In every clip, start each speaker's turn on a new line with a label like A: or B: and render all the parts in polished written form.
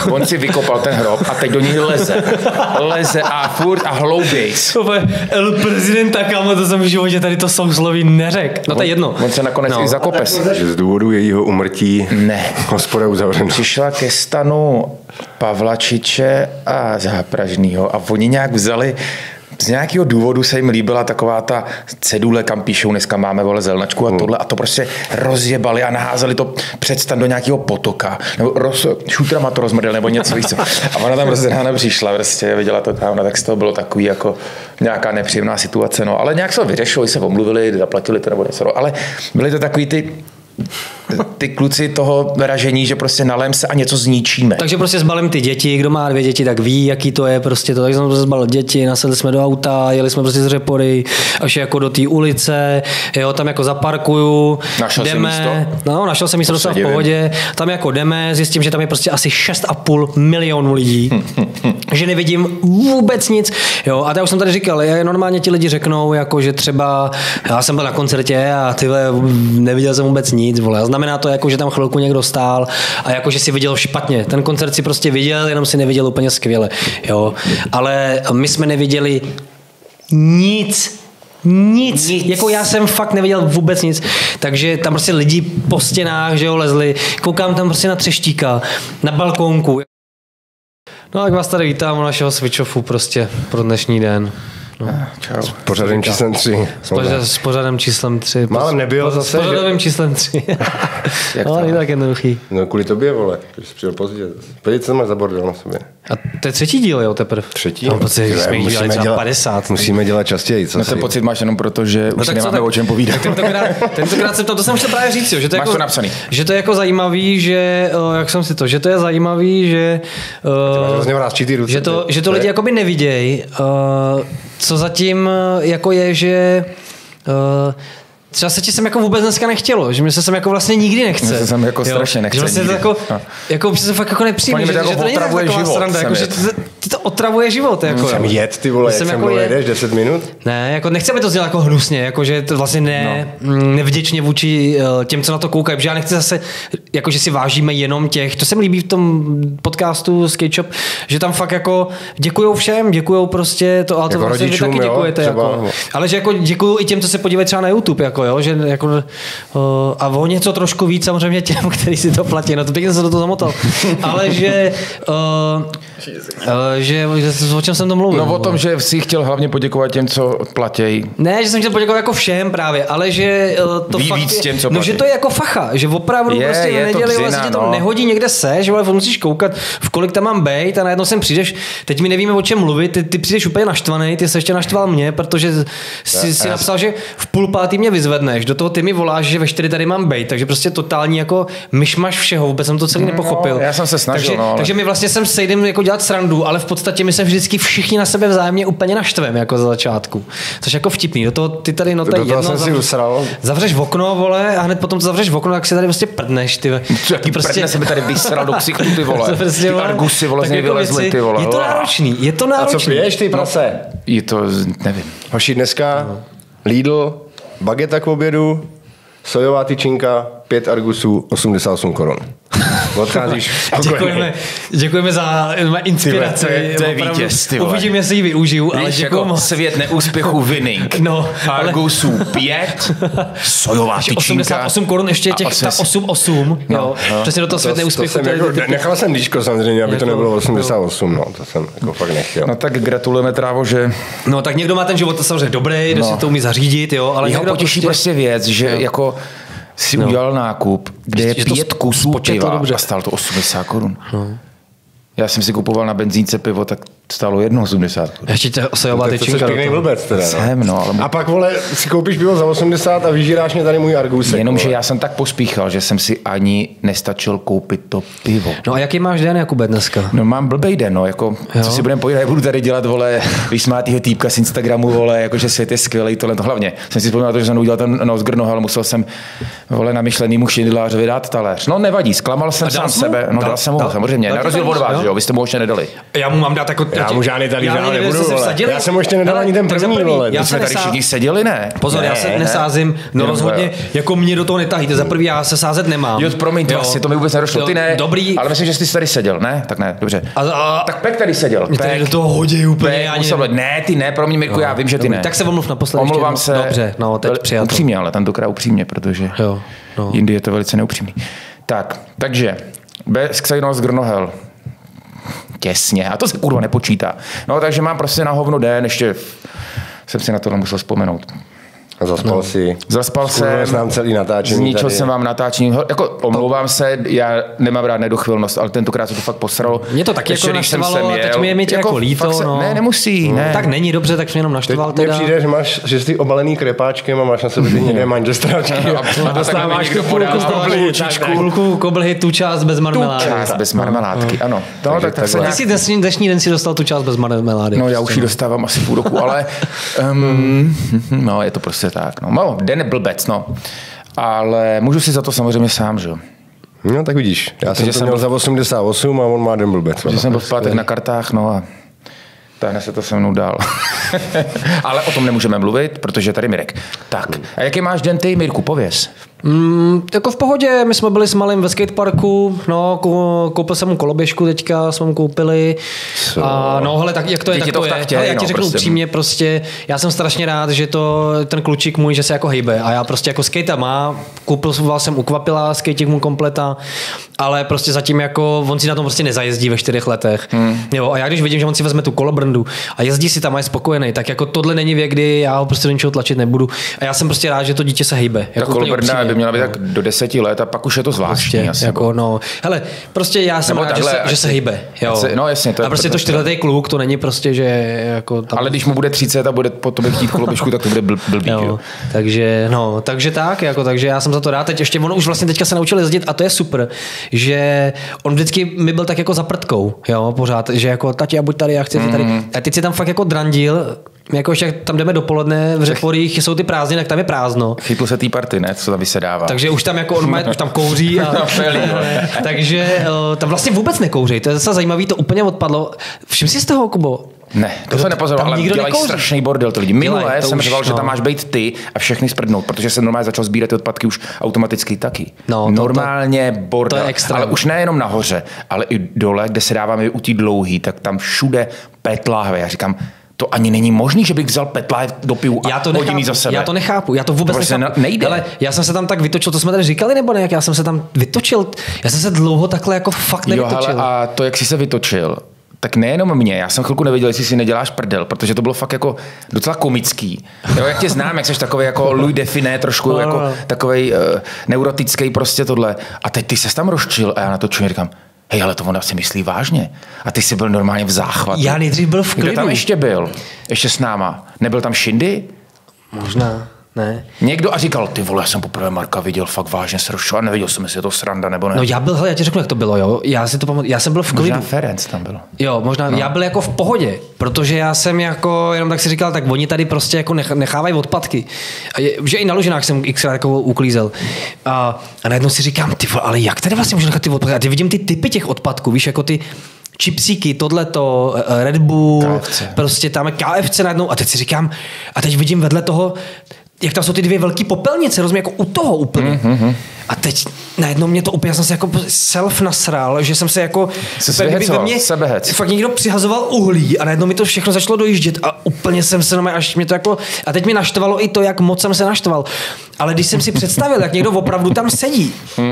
A: On si vykopal ten hrob a teď do něj leze a furt a hloubějc.
B: El prezidenta, kámo, to jsem v životě tady to sousloví neřekl. No to je jedno.
A: On se nakonec i zakope.
C: Že z důvodu jejího umrtí hospoda uzavřena.
A: Přišla ke stanu Pavlačiče a Zápražnýho a oni nějak vzali, z nějakého důvodu se jim líbila taková ta cedule, kam píšou, dneska máme zelnačku a tohle, a to prostě rozjebali a naházeli to před stan do nějakého potoka, nebo šutrama to rozmrdili, nebo něco víc. A ona tam prostě ráno přišla, prostě viděla to tam, tak z toho bylo takový jako nějaká nepříjemná situace, no, ale nějak se to vyřešilo, se omluvili, zaplatili to nebo něco, ale byly to takový ty kluci toho ražení, že prostě nalém se a něco zničíme.
B: Takže prostě zbalím ty děti, kdo má 2 děti, tak ví, jaký to je prostě to. Takže jsme prostě zbalili děti, nasedli jsme do auta, jeli jsme prostě z Řepory až jako do té ulice, jo, tam jako zaparkuju,
A: našel
B: jdeme,
A: jsi místo?
B: No, našel jsem místo docela v pohodě, tam jako jdeme, zjistím, že tam je prostě asi 6,5 milionu lidí, že nevidím vůbec nic, jo, a já už jsem tady říkal, normálně ti lidi řeknou, jako, že třeba, já jsem byl na koncertě a tyhle, neviděl jsem vůbec nic, vole. Znamená to, jako, že tam chvilku někdo stál a jako, že si viděl špatně. Ten koncert si prostě viděl, jenom si neviděl úplně skvěle. Jo. Ale my jsme neviděli nic. Jako já jsem fakt neviděl vůbec nic. Takže tam prostě lidi po stěnách, že jo, lezli. Koukám tam prostě na Třeštíka, na balkónku. No tak vás tady vítám u našeho switch-offu prostě pro dnešní den. No.
C: Čau. S pořadem číslem 3.
B: S pořadem číslem 3.
C: Málem nebyl zase.
B: S pořadovým číslem 3. No, není tak jednoduchý.
C: No kvůli tobě, vole. Když jsi přijel pozdě. Podívejte, co máš za bordel na sobě.
B: A to je 3. díl, jo, teprve?
C: 3.
B: No, protože jsme jich dělali třeba 50.
C: Musíme dělat častěji.
A: No ten pocit máš jenom proto, že už si nemáme o čem povídat.
B: Tentokrát jsem to jsem chtěl právě říct, jo, že to je
A: máš
B: jako,
A: to napsaný.
B: Že to je jako zajímavý, že, jak jsem si to, že to je zajímavý, že že to lidi jakoby nevidějí. Co zatím jako je, že třeba se ti sem jako vůbec dneska nechtělo, že mě se sem jako vlastně nikdy nechce.
A: Mě se sem jako strašně nechce.
B: Že vlastně
A: nikdy.
B: To jako se fakt jako nepřijme, že to není taková
A: život,
B: sranda, jako, že ty to otravuje život. Jako,
C: jsem jet, ty vole, jak jsem jako jedeš 10 minut?
B: Ne, jako nechceme to dělat jako hnusně, jako že to vlastně nevděčně vůči těm, co na to koukají, protože já nechci zase, jako že si vážíme jenom těch, to se mi líbí v tom podcastu Skate Shop, že tam fakt jako děkujou všem, děkujou prostě to, ale to
C: jako
B: vlastně
C: rodičům,
B: vy taky děkujete,
C: třeba,
B: jako, ale že jako děkuju i těm, co se podívají třeba na YouTube, jako jo, že jako, a o něco trošku víc samozřejmě těm, kteří si to platí, no to pěkně se do toho zamotal, ale že o čem jsem to mluvil?
A: No o tom, že jsi chtěl hlavně poděkovat těm, co platějí.
B: Ne, že jsem chtěl poděkovat jako všem právě, ale že to
A: ví
B: fakt
A: víc těm, co
B: no, že to je jako facha, že opravdu prostě v neděli vlastně tě to nehodí někde seš, ale musíš koukat, v kolik tam mám bejt a najednou sem přijdeš, teď mi nevíme o čem mluvit, ty přijdeš úplně naštvaný, ty se ještě naštval mě, protože si napsal, že v 4:30 mě vyzvedneš, do toho ty mi voláš, že ve 4 tady mám bejt, takže prostě totální jako myšmaš všeho, vůbec jsem to celý nepochopil.
A: Já jsem se snažil,
B: takže my vlastně sem sejdem jako dělat srandu, ale v podstatě my se vždycky všichni na sebe vzájemně úplně naštveme jako za začátku. Což jako vtipný. Do toho ty tady no tady jedno zavřeš okno, vole, a hned potom to zavřeš okno, tak si tady prostě prdneš, ty.
A: Jaký prostě prdne se mi tady vysral do ksichtu, ty vole.
B: Prostě,
A: ty argusy, vole, z něj vylezly, ty vole.
B: Je to náročný,
C: A co piješ, ty prase?
A: Je to, nevím.
C: Hoši, dneska Lidl, bageta k obědu, sojová tyčinka, 5 argusů, 88 korun. Odcházíš
B: Děkujeme za inspiraci.
A: To je vítěz, ty vole.
B: Uvidím, jestli ji využiju, ale děkuju moc.
A: Svět neúspěchu winning.
B: No,
A: Argusů 5, sojová tyčinka.
B: 88 korun, ještě těch 8,8. Jo. Přesně do toho svět neúspěchu.
C: Nechal jsem díčko samozřejmě, aby to nebylo 88, no, to jsem jako fakt nechtěl.
A: No tak gratulujeme, Trávo, že...
B: No tak někdo má ten život samozřejmě dobrý, kdo si to umí zařídit, jo, ale
A: jeho potěší prostě věc, že jako si udělal nákup, kde je 5 kusů piva a stál to 80 korun. Já jsem si kupoval na benzínce pivo, tak stálo 1,80 korun.
B: Ještě to sojová tyčinka.
C: To je pěkný blbec teda.
A: Ale...
C: A pak, vole, si koupíš pivo za 80 a vyžíráš mě tady můj argusek.
A: Jenomže já jsem tak pospíchal, že jsem si ani nestačil koupit to pivo.
B: No a jaký máš den, Jakube, dneska?
A: No mám blbej den, no, jako, co si budeme povídat, budu tady dělat, vole, vysmátýho týpka z Instagramu, vole, jakože svět je skvělý, tohle, hlavně. Jsem si vzpomněl to, že jsem udělal ten Nosgrno, ale musel jsem, vole, namyšlenýmu šindelářovi dát taléř. No nevadí, zklamal jsem sám sebe, no dal jsem mu, samozřejmě, na rozdíl od vás, jo, vy jste mu už nedali.
B: Já mu mám dát jako
C: Já mu žádný talíř
B: já
C: nebudu, já jsem ještě nedal ani ten první, vole.
A: Já jsme tady všichni seděli, ne?
B: Pozor, já se nesázím, no rozhodně, jako mě do toho netahejte. Za prvý já se sázet nemám.
A: Jo, promiň, vlastně to mi vůbec nedošlo. Ty ne,
B: dobrý.
A: Ale myslím, že jsi tady seděl, ne? Tak ne, dobře. Tak Pek tady seděl.
B: Mě tady do toho hodí úplně.
A: Ne, ty ne, promiň Mirku, já vím, že ty ne.
B: Tak se omluv naposledy.
A: Omluvám se.
B: Dobře, no teď přijato.
A: Upřímně, ale tentokrát upřímně, protože jindy je to velice neupřímný. Tak, takže bez Xenos Grnohel. Těsně. A to se kurva nepočítá. No, takže mám prostě na hovno den, ještě jsem si na tohle musel vzpomenout. Zaspal jsem.
C: Znám celý natáčení.
A: Zničil jsem vám natáčení. Jako omlouvám se, já nemám rád nedochvilnost, ale tentokrát se to fakt posralo.
B: Mě to taky jako naštvalo, teď mi je tě jako líto.
A: No. Ne, nemusí. Ne.
B: Tak není dobře, tak mě jenom naštval teda.
C: Mně přijde, že jsi obalený krepáčkem a máš na sebe ty někde manžestráčky a dostáváš tu
B: půlku koblhy, tu část bez marmelády.
A: Tu část bez marmeládky, ano.
B: Ty jsi dnešní den si dostal tu část bez marmelády.
A: No já už ji dostávám asi půl roku, ale no je to prostě tak. No, den blbec, no. Ale můžu si za to samozřejmě sám, že jo.
C: No tak vidíš, já jsem to měl za 88 a on má den blbec.
A: Že jsem byl v pátek na kartách, no a táhne se to se mnou dál. Ale o tom nemůžeme mluvit, protože tady Mirek. Tak, a jaký máš den ty, Mirku, pověz?
B: Jako v pohodě, my jsme byli s malým ve skateparku, no, koupil jsem mu koloběžku teďka, jsme mu koupili. A no, hele, tak jak to je, tak to je. Hele, já ti řeknu upřímně, prostě, já jsem strašně rád, že to ten klučík můj, že se jako hejbe a já prostě jako skate má, koupil jsem ukvapila, skateík mu kompleta, ale prostě zatím jako, on si na tom prostě nezajezdí ve 4 letech. Jo, a já když vidím, že on si vezme tu kolobrndu a jezdí si tam a je spokojený, tak jako tohle není věk, kdy já ho prostě do ničeho tlačit nebudu. A já jsem prostě rád, že to dítě se hejbe. Jako
A: měla být tak do 10 let a pak už je to zvláštní.
B: Prostě, asi jako, no. Hele, prostě já jsem rád, že se hejbe. Jo.
A: No jasně. To
B: a prostě to 4letý kluk, to není prostě, že jako tam...
A: Ale když mu bude 30 a bude po tobě chtít koloběžku, tak to bude blbý. Jo.
B: Takže tak, jako, takže já jsem za to rád. Teď ještě on už vlastně teďka se naučil jezdit a to je super, že on vždycky mi byl tak jako za prdkou, jo, pořád, že jako tati, já buď tady, já chci tady. A teď si tam fakt jako drandil, jako ještě tam jdeme dopoledne, v Řeporích jsou ty prázdniny, tak tam je prázdno.
A: Chytl se té party, ne? Co tam vysedává.
B: Takže už tam jako už tam kouří. Takže tam vlastně vůbec nekouří. To je zase zajímavý, to úplně odpadlo. Všim si z toho, Kubo?
A: Ne, to se nepozoroval, ale dělají strašný bordel ty lidi. Minulé jsem řval, že tam máš být ty a všechny sprdnout, protože jsem normálně začal sbírat ty odpadky už automaticky taky. No, normálně bordel. To je extrém. Ale už nejenom nahoře, ale i dole, kde se dáváme u té dlouhý, tak tam všude PET láhve. Já říkám, to ani není možný, že bych vzal PET láhev, dopiju a hodiny za sebe.
B: Já to nechápu, já to vůbec nechápu.
A: Nejde.
B: Ale já jsem se tam tak vytočil, to jsme tady říkali, nebo ne, jak já jsem se tam vytočil, já jsem se dlouho takhle jako fakt nevytočil.
A: Jo, a to, jak jsi se vytočil, tak nejenom mě, já jsem chvilku nevěděl, jestli si neděláš prdel, protože to bylo fakt jako docela komický. Jo, jak tě znám, jak jsi takový jako Louis Define, trošku jako takovej neurotický prostě tohle. A teď ty ses tam rozčil a já na to čuji, říkám, hej, ale to ona si myslí vážně. A ty jsi byl normálně v záchvatu.
B: Já nejdřív byl v klidu.
A: Kdo tam ještě byl? Ještě s náma. Nebyl tam Shindy?
B: Možná. Ne.
A: Někdo a říkal, ty vole, já jsem poprvé Marka viděl fakt vážně se rozšel a nevěděl jsem, jestli je to sranda nebo ne.
B: No já ti řeknu, jak to bylo, jo. Já si to pamatuju, já jsem byl v klidu.
A: Možná Ferenc tam byl.
B: Jo, možná, no. Já byl jako v pohodě, protože já jsem jako, jenom tak si říkal, tak oni tady prostě jako nechávají odpadky. Že i na Lužinách jsem xkrát jako uklízel. A najednou si říkám, ty vole, ale jak tady vlastně můžu nechat ty odpadky? A ty vidím ty typy těch odpadků, víš, jako ty čipsíky, tohleto, Red Bull, KFC. Prostě tam je KFC najednou a teď si říkám, a teď vidím vedle toho, jak tam jsou ty 2 velký popelnice, rozumím, jako u toho úplně. A teď najednou mě to úplně, já jsem se jako self nasral, že jsem se jako
A: sebehec.
B: Fakt někdo přihazoval uhlí a najednou mi to všechno začalo dojíždět a úplně jsem se až mě to jako, a teď mi naštvalo i to, jak moc jsem se naštval. Ale když jsem si představil, jak někdo opravdu tam sedí,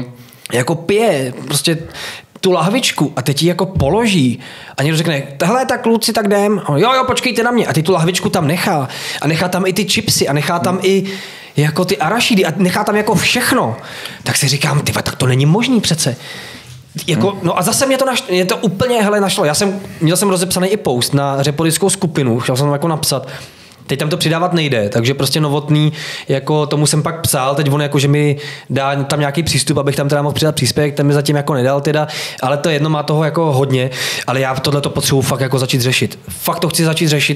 B: jako pije, prostě tu lahvičku a teď ji jako položí a někdo řekne, hele, tak kluci, tak jdem. Jo, počkejte na mě. A ty tu lahvičku tam nechá. A nechá tam i ty chipsy a nechá tam i jako ty arašidy a nechá tam jako všechno. Tak si říkám, tak to není možný přece. Jako, no a zase mě to úplně našlo. Měl jsem rozepsaný i post na řepolickou skupinu, chtěl jsem jako napsat. Teď tam to přidávat nejde, takže prostě Novotný, jako tomu jsem pak psal, teď on jako, že mi dá tam nějaký přístup, abych tam teda mohl přidat příspěvek, ten mi zatím jako nedal teda, ale to jedno má toho jako hodně, ale já tohleto potřebuji fakt jako začít řešit. Fakt to chci začít řešit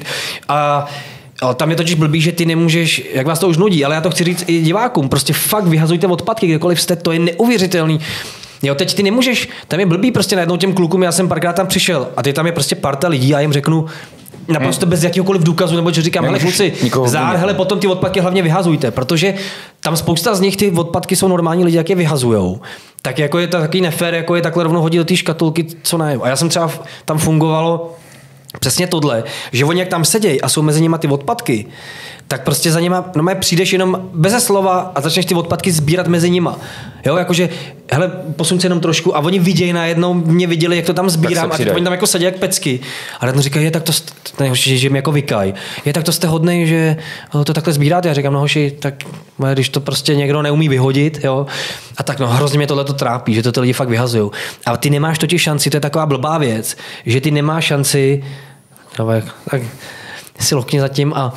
B: a tam je totiž blbý, že ty nemůžeš, jak vás to už nudí, ale já to chci říct i divákům, prostě fakt vyhazujte odpadky, kdekoliv jste, to je neuvěřitelný. Jo, teď ty nemůžeš, tam je blbý prostě najednou těm klukům, já jsem párkrát tam přišel a ty tam je prostě parta lidí a jim řeknu, naprosto bez jakýhokoliv důkazu, nebo že říkám, hele kluci, hele, potom ty odpadky hlavně vyhazujte, protože tam spousta z nich ty odpadky jsou normální lidi, jak je vyhazujou. Tak jako je to takový nefér, jako je takhle rovnou hodit do té škatulky, co ne. A já jsem třeba tam fungovalo přesně tohle, že oni jak tam sedějí a jsou mezi nimi ty odpadky, tak prostě za nima přijdeš jenom beze slova a začneš ty odpadky sbírat mezi nima. Jo, jakože, hele, posuň se jenom trošku a oni vidějí najednou, mě viděli, jak to tam sbírám a teď oni tam jako sedí jak pecky. A najednou říkají, tak to, že mi jako vykaj. Tak to jste hodnej, že to takhle sbíráte. Já říkám, no hoši, tak když to prostě někdo neumí vyhodit, jo, a tak no hrozně mě tohle to trápí, že to ty lidi fakt vyhazují. A ty nemáš totiž šanci, to je taková blbá věc, že ty nemáš šanci, tak si lokni zatím a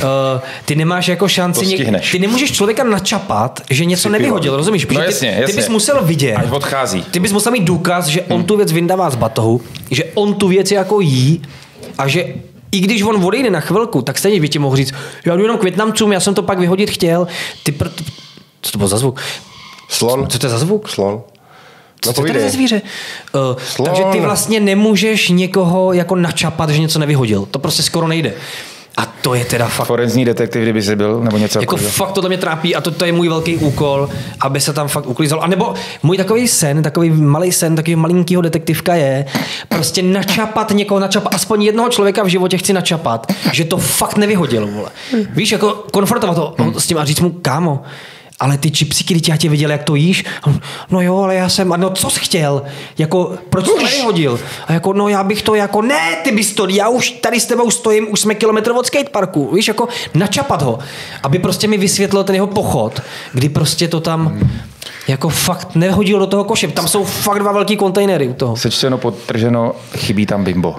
B: ty nemáš jako šanci, ty nemůžeš člověka načapat, že něco nevyhodil, rozumíš?
A: No jasně.
B: Ty bys musel vidět,
A: až odchází.
B: Ty bys musel mít důkaz, že on tu věc vyndává z batohu, že on tu věc jako jí a že i když on odejde na chvilku, tak stejně by ti mohl říct, já jdu jenom k Vietnamcům, já jsem to pak vyhodit chtěl. Co to bylo za zvuk?
C: Slon.
B: Co to je za zvuk?
C: Slon.
B: Co to je za zvíře? Takže ty vlastně nemůžeš někoho jako načapat, že něco nevyhodil. To prostě skoro nejde. A to je teda fakt...
A: Forenzní detektiv, kdyby jsi byl, nebo něco
B: jako fakt tohle mě trápí a to je můj velký úkol, aby se tam fakt uklízalo. A nebo můj takový sen, takový malý sen, takový malinkýho detektivka je prostě načapat někoho, aspoň jednoho člověka v životě chci načapat, že to fakt nevyhodil, vole. Víš, jako konfrontovat to s tím a říct mu, kámo, ale ty čipsíky, když já tě viděl, jak to jíš, no jo, ale já jsem, no co jsi chtěl, jako, proč jsi to nevyhodil? A jako, no já bych to jako, ne, ty bys to, já už tady s tebou stojím, už jsme kilometr od skateparku, víš, jako načapat ho, aby prostě mi vysvětlil ten jeho pochod, kdy prostě to tam jako fakt nehodil do toho koše, tam jsou fakt 2 velký kontejnery u toho.
A: Sečteno, podtrženo, chybí tam bimbo.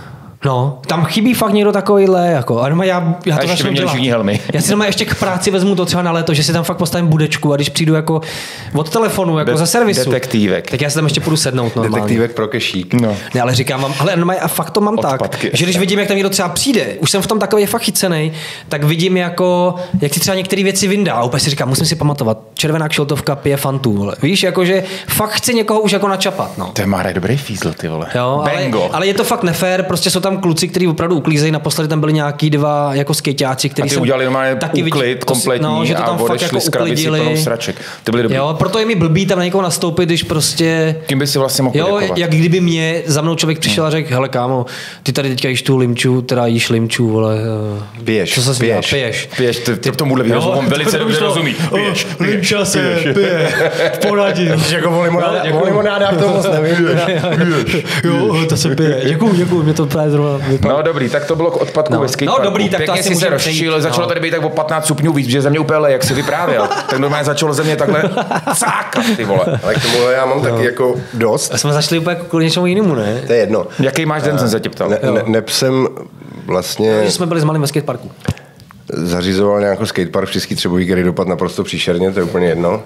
B: No, tam chybí fakt někdo takovýhle, jako, a já to začnu dělat. Já si doma ještě k práci vezmu to třeba na léto, že si tam fakt postavím budečku a když přijdu jako od telefonu, jako ze servisu.
A: Detektívek.
B: Tak já si tam ještě půjdu sednout normálně.
C: Detektívek pro kešík.
B: No. Ne, ale říkám vám, ale normálně a fakt to mám odpadky. Tak, že když vidím, jak tam někdo třeba přijde, už jsem v tom takový fakt chycenej, tak vidím jako, jak si třeba některé věci vyndá a úplně si říkám, musím si pamatovat, červená kšiltovka pije Fantu, vole. Víš, jakože fakt chci někoho už jako načapat, no.
A: To je Marek dobrý fízl, ty vole.
B: Jo, ale je to fakt nefér, prostě jsou tam kluci, kteří opravdu uklízejí, naposledy tam byli nějaký 2 jako skejťáci, kteří
A: jsem udělali normálně taky úklid kompletní,
B: no, že to tam
A: a
B: fakt jako
A: s krabicí plnou sraček. To byly dobrý.
B: Jo, proto je mi blbý tam na někoho nastoupit, když prostě
A: kým by si vlastně mohl poděkovat?
B: Jak kdyby mě za mnou člověk přišel a řekl, hele kámo, ty tady teďka jíš tu limču, teda jíš limču, vole.
C: Piješ.
B: Co se piješ.
A: Ty tomuhle výrazu on velice dobře rozumí. Piješ.
B: Limča se pije. Poradím.
C: Jako o limonádách to moc nevím.
B: Jo, to se pije. Děkuju, mě to právě zrovna vypadá.
A: No dobrý, tak to bylo k odpadku ve skateparku.
B: No dobrý, tak to asi
A: se rozšířil, začalo tady být tak o 15 stupňů víc, že země úplně jak si vyprávěl. Tak normálně začalo země takhle cákat, ty vole.
C: Ale k tomu já mám taky jako dost.
B: A jsme začali úplně k něčemu jinému, ne?
C: To je jedno.
A: Jaký máš den, jsem se tě ptal.
C: Nepsem vlastně...
B: Že jsme byli s malým ve skateparku.
C: Zařizoval nějaký skatepark v Český Třebový, který dopadl naprosto příšerně, to je úplně jedno.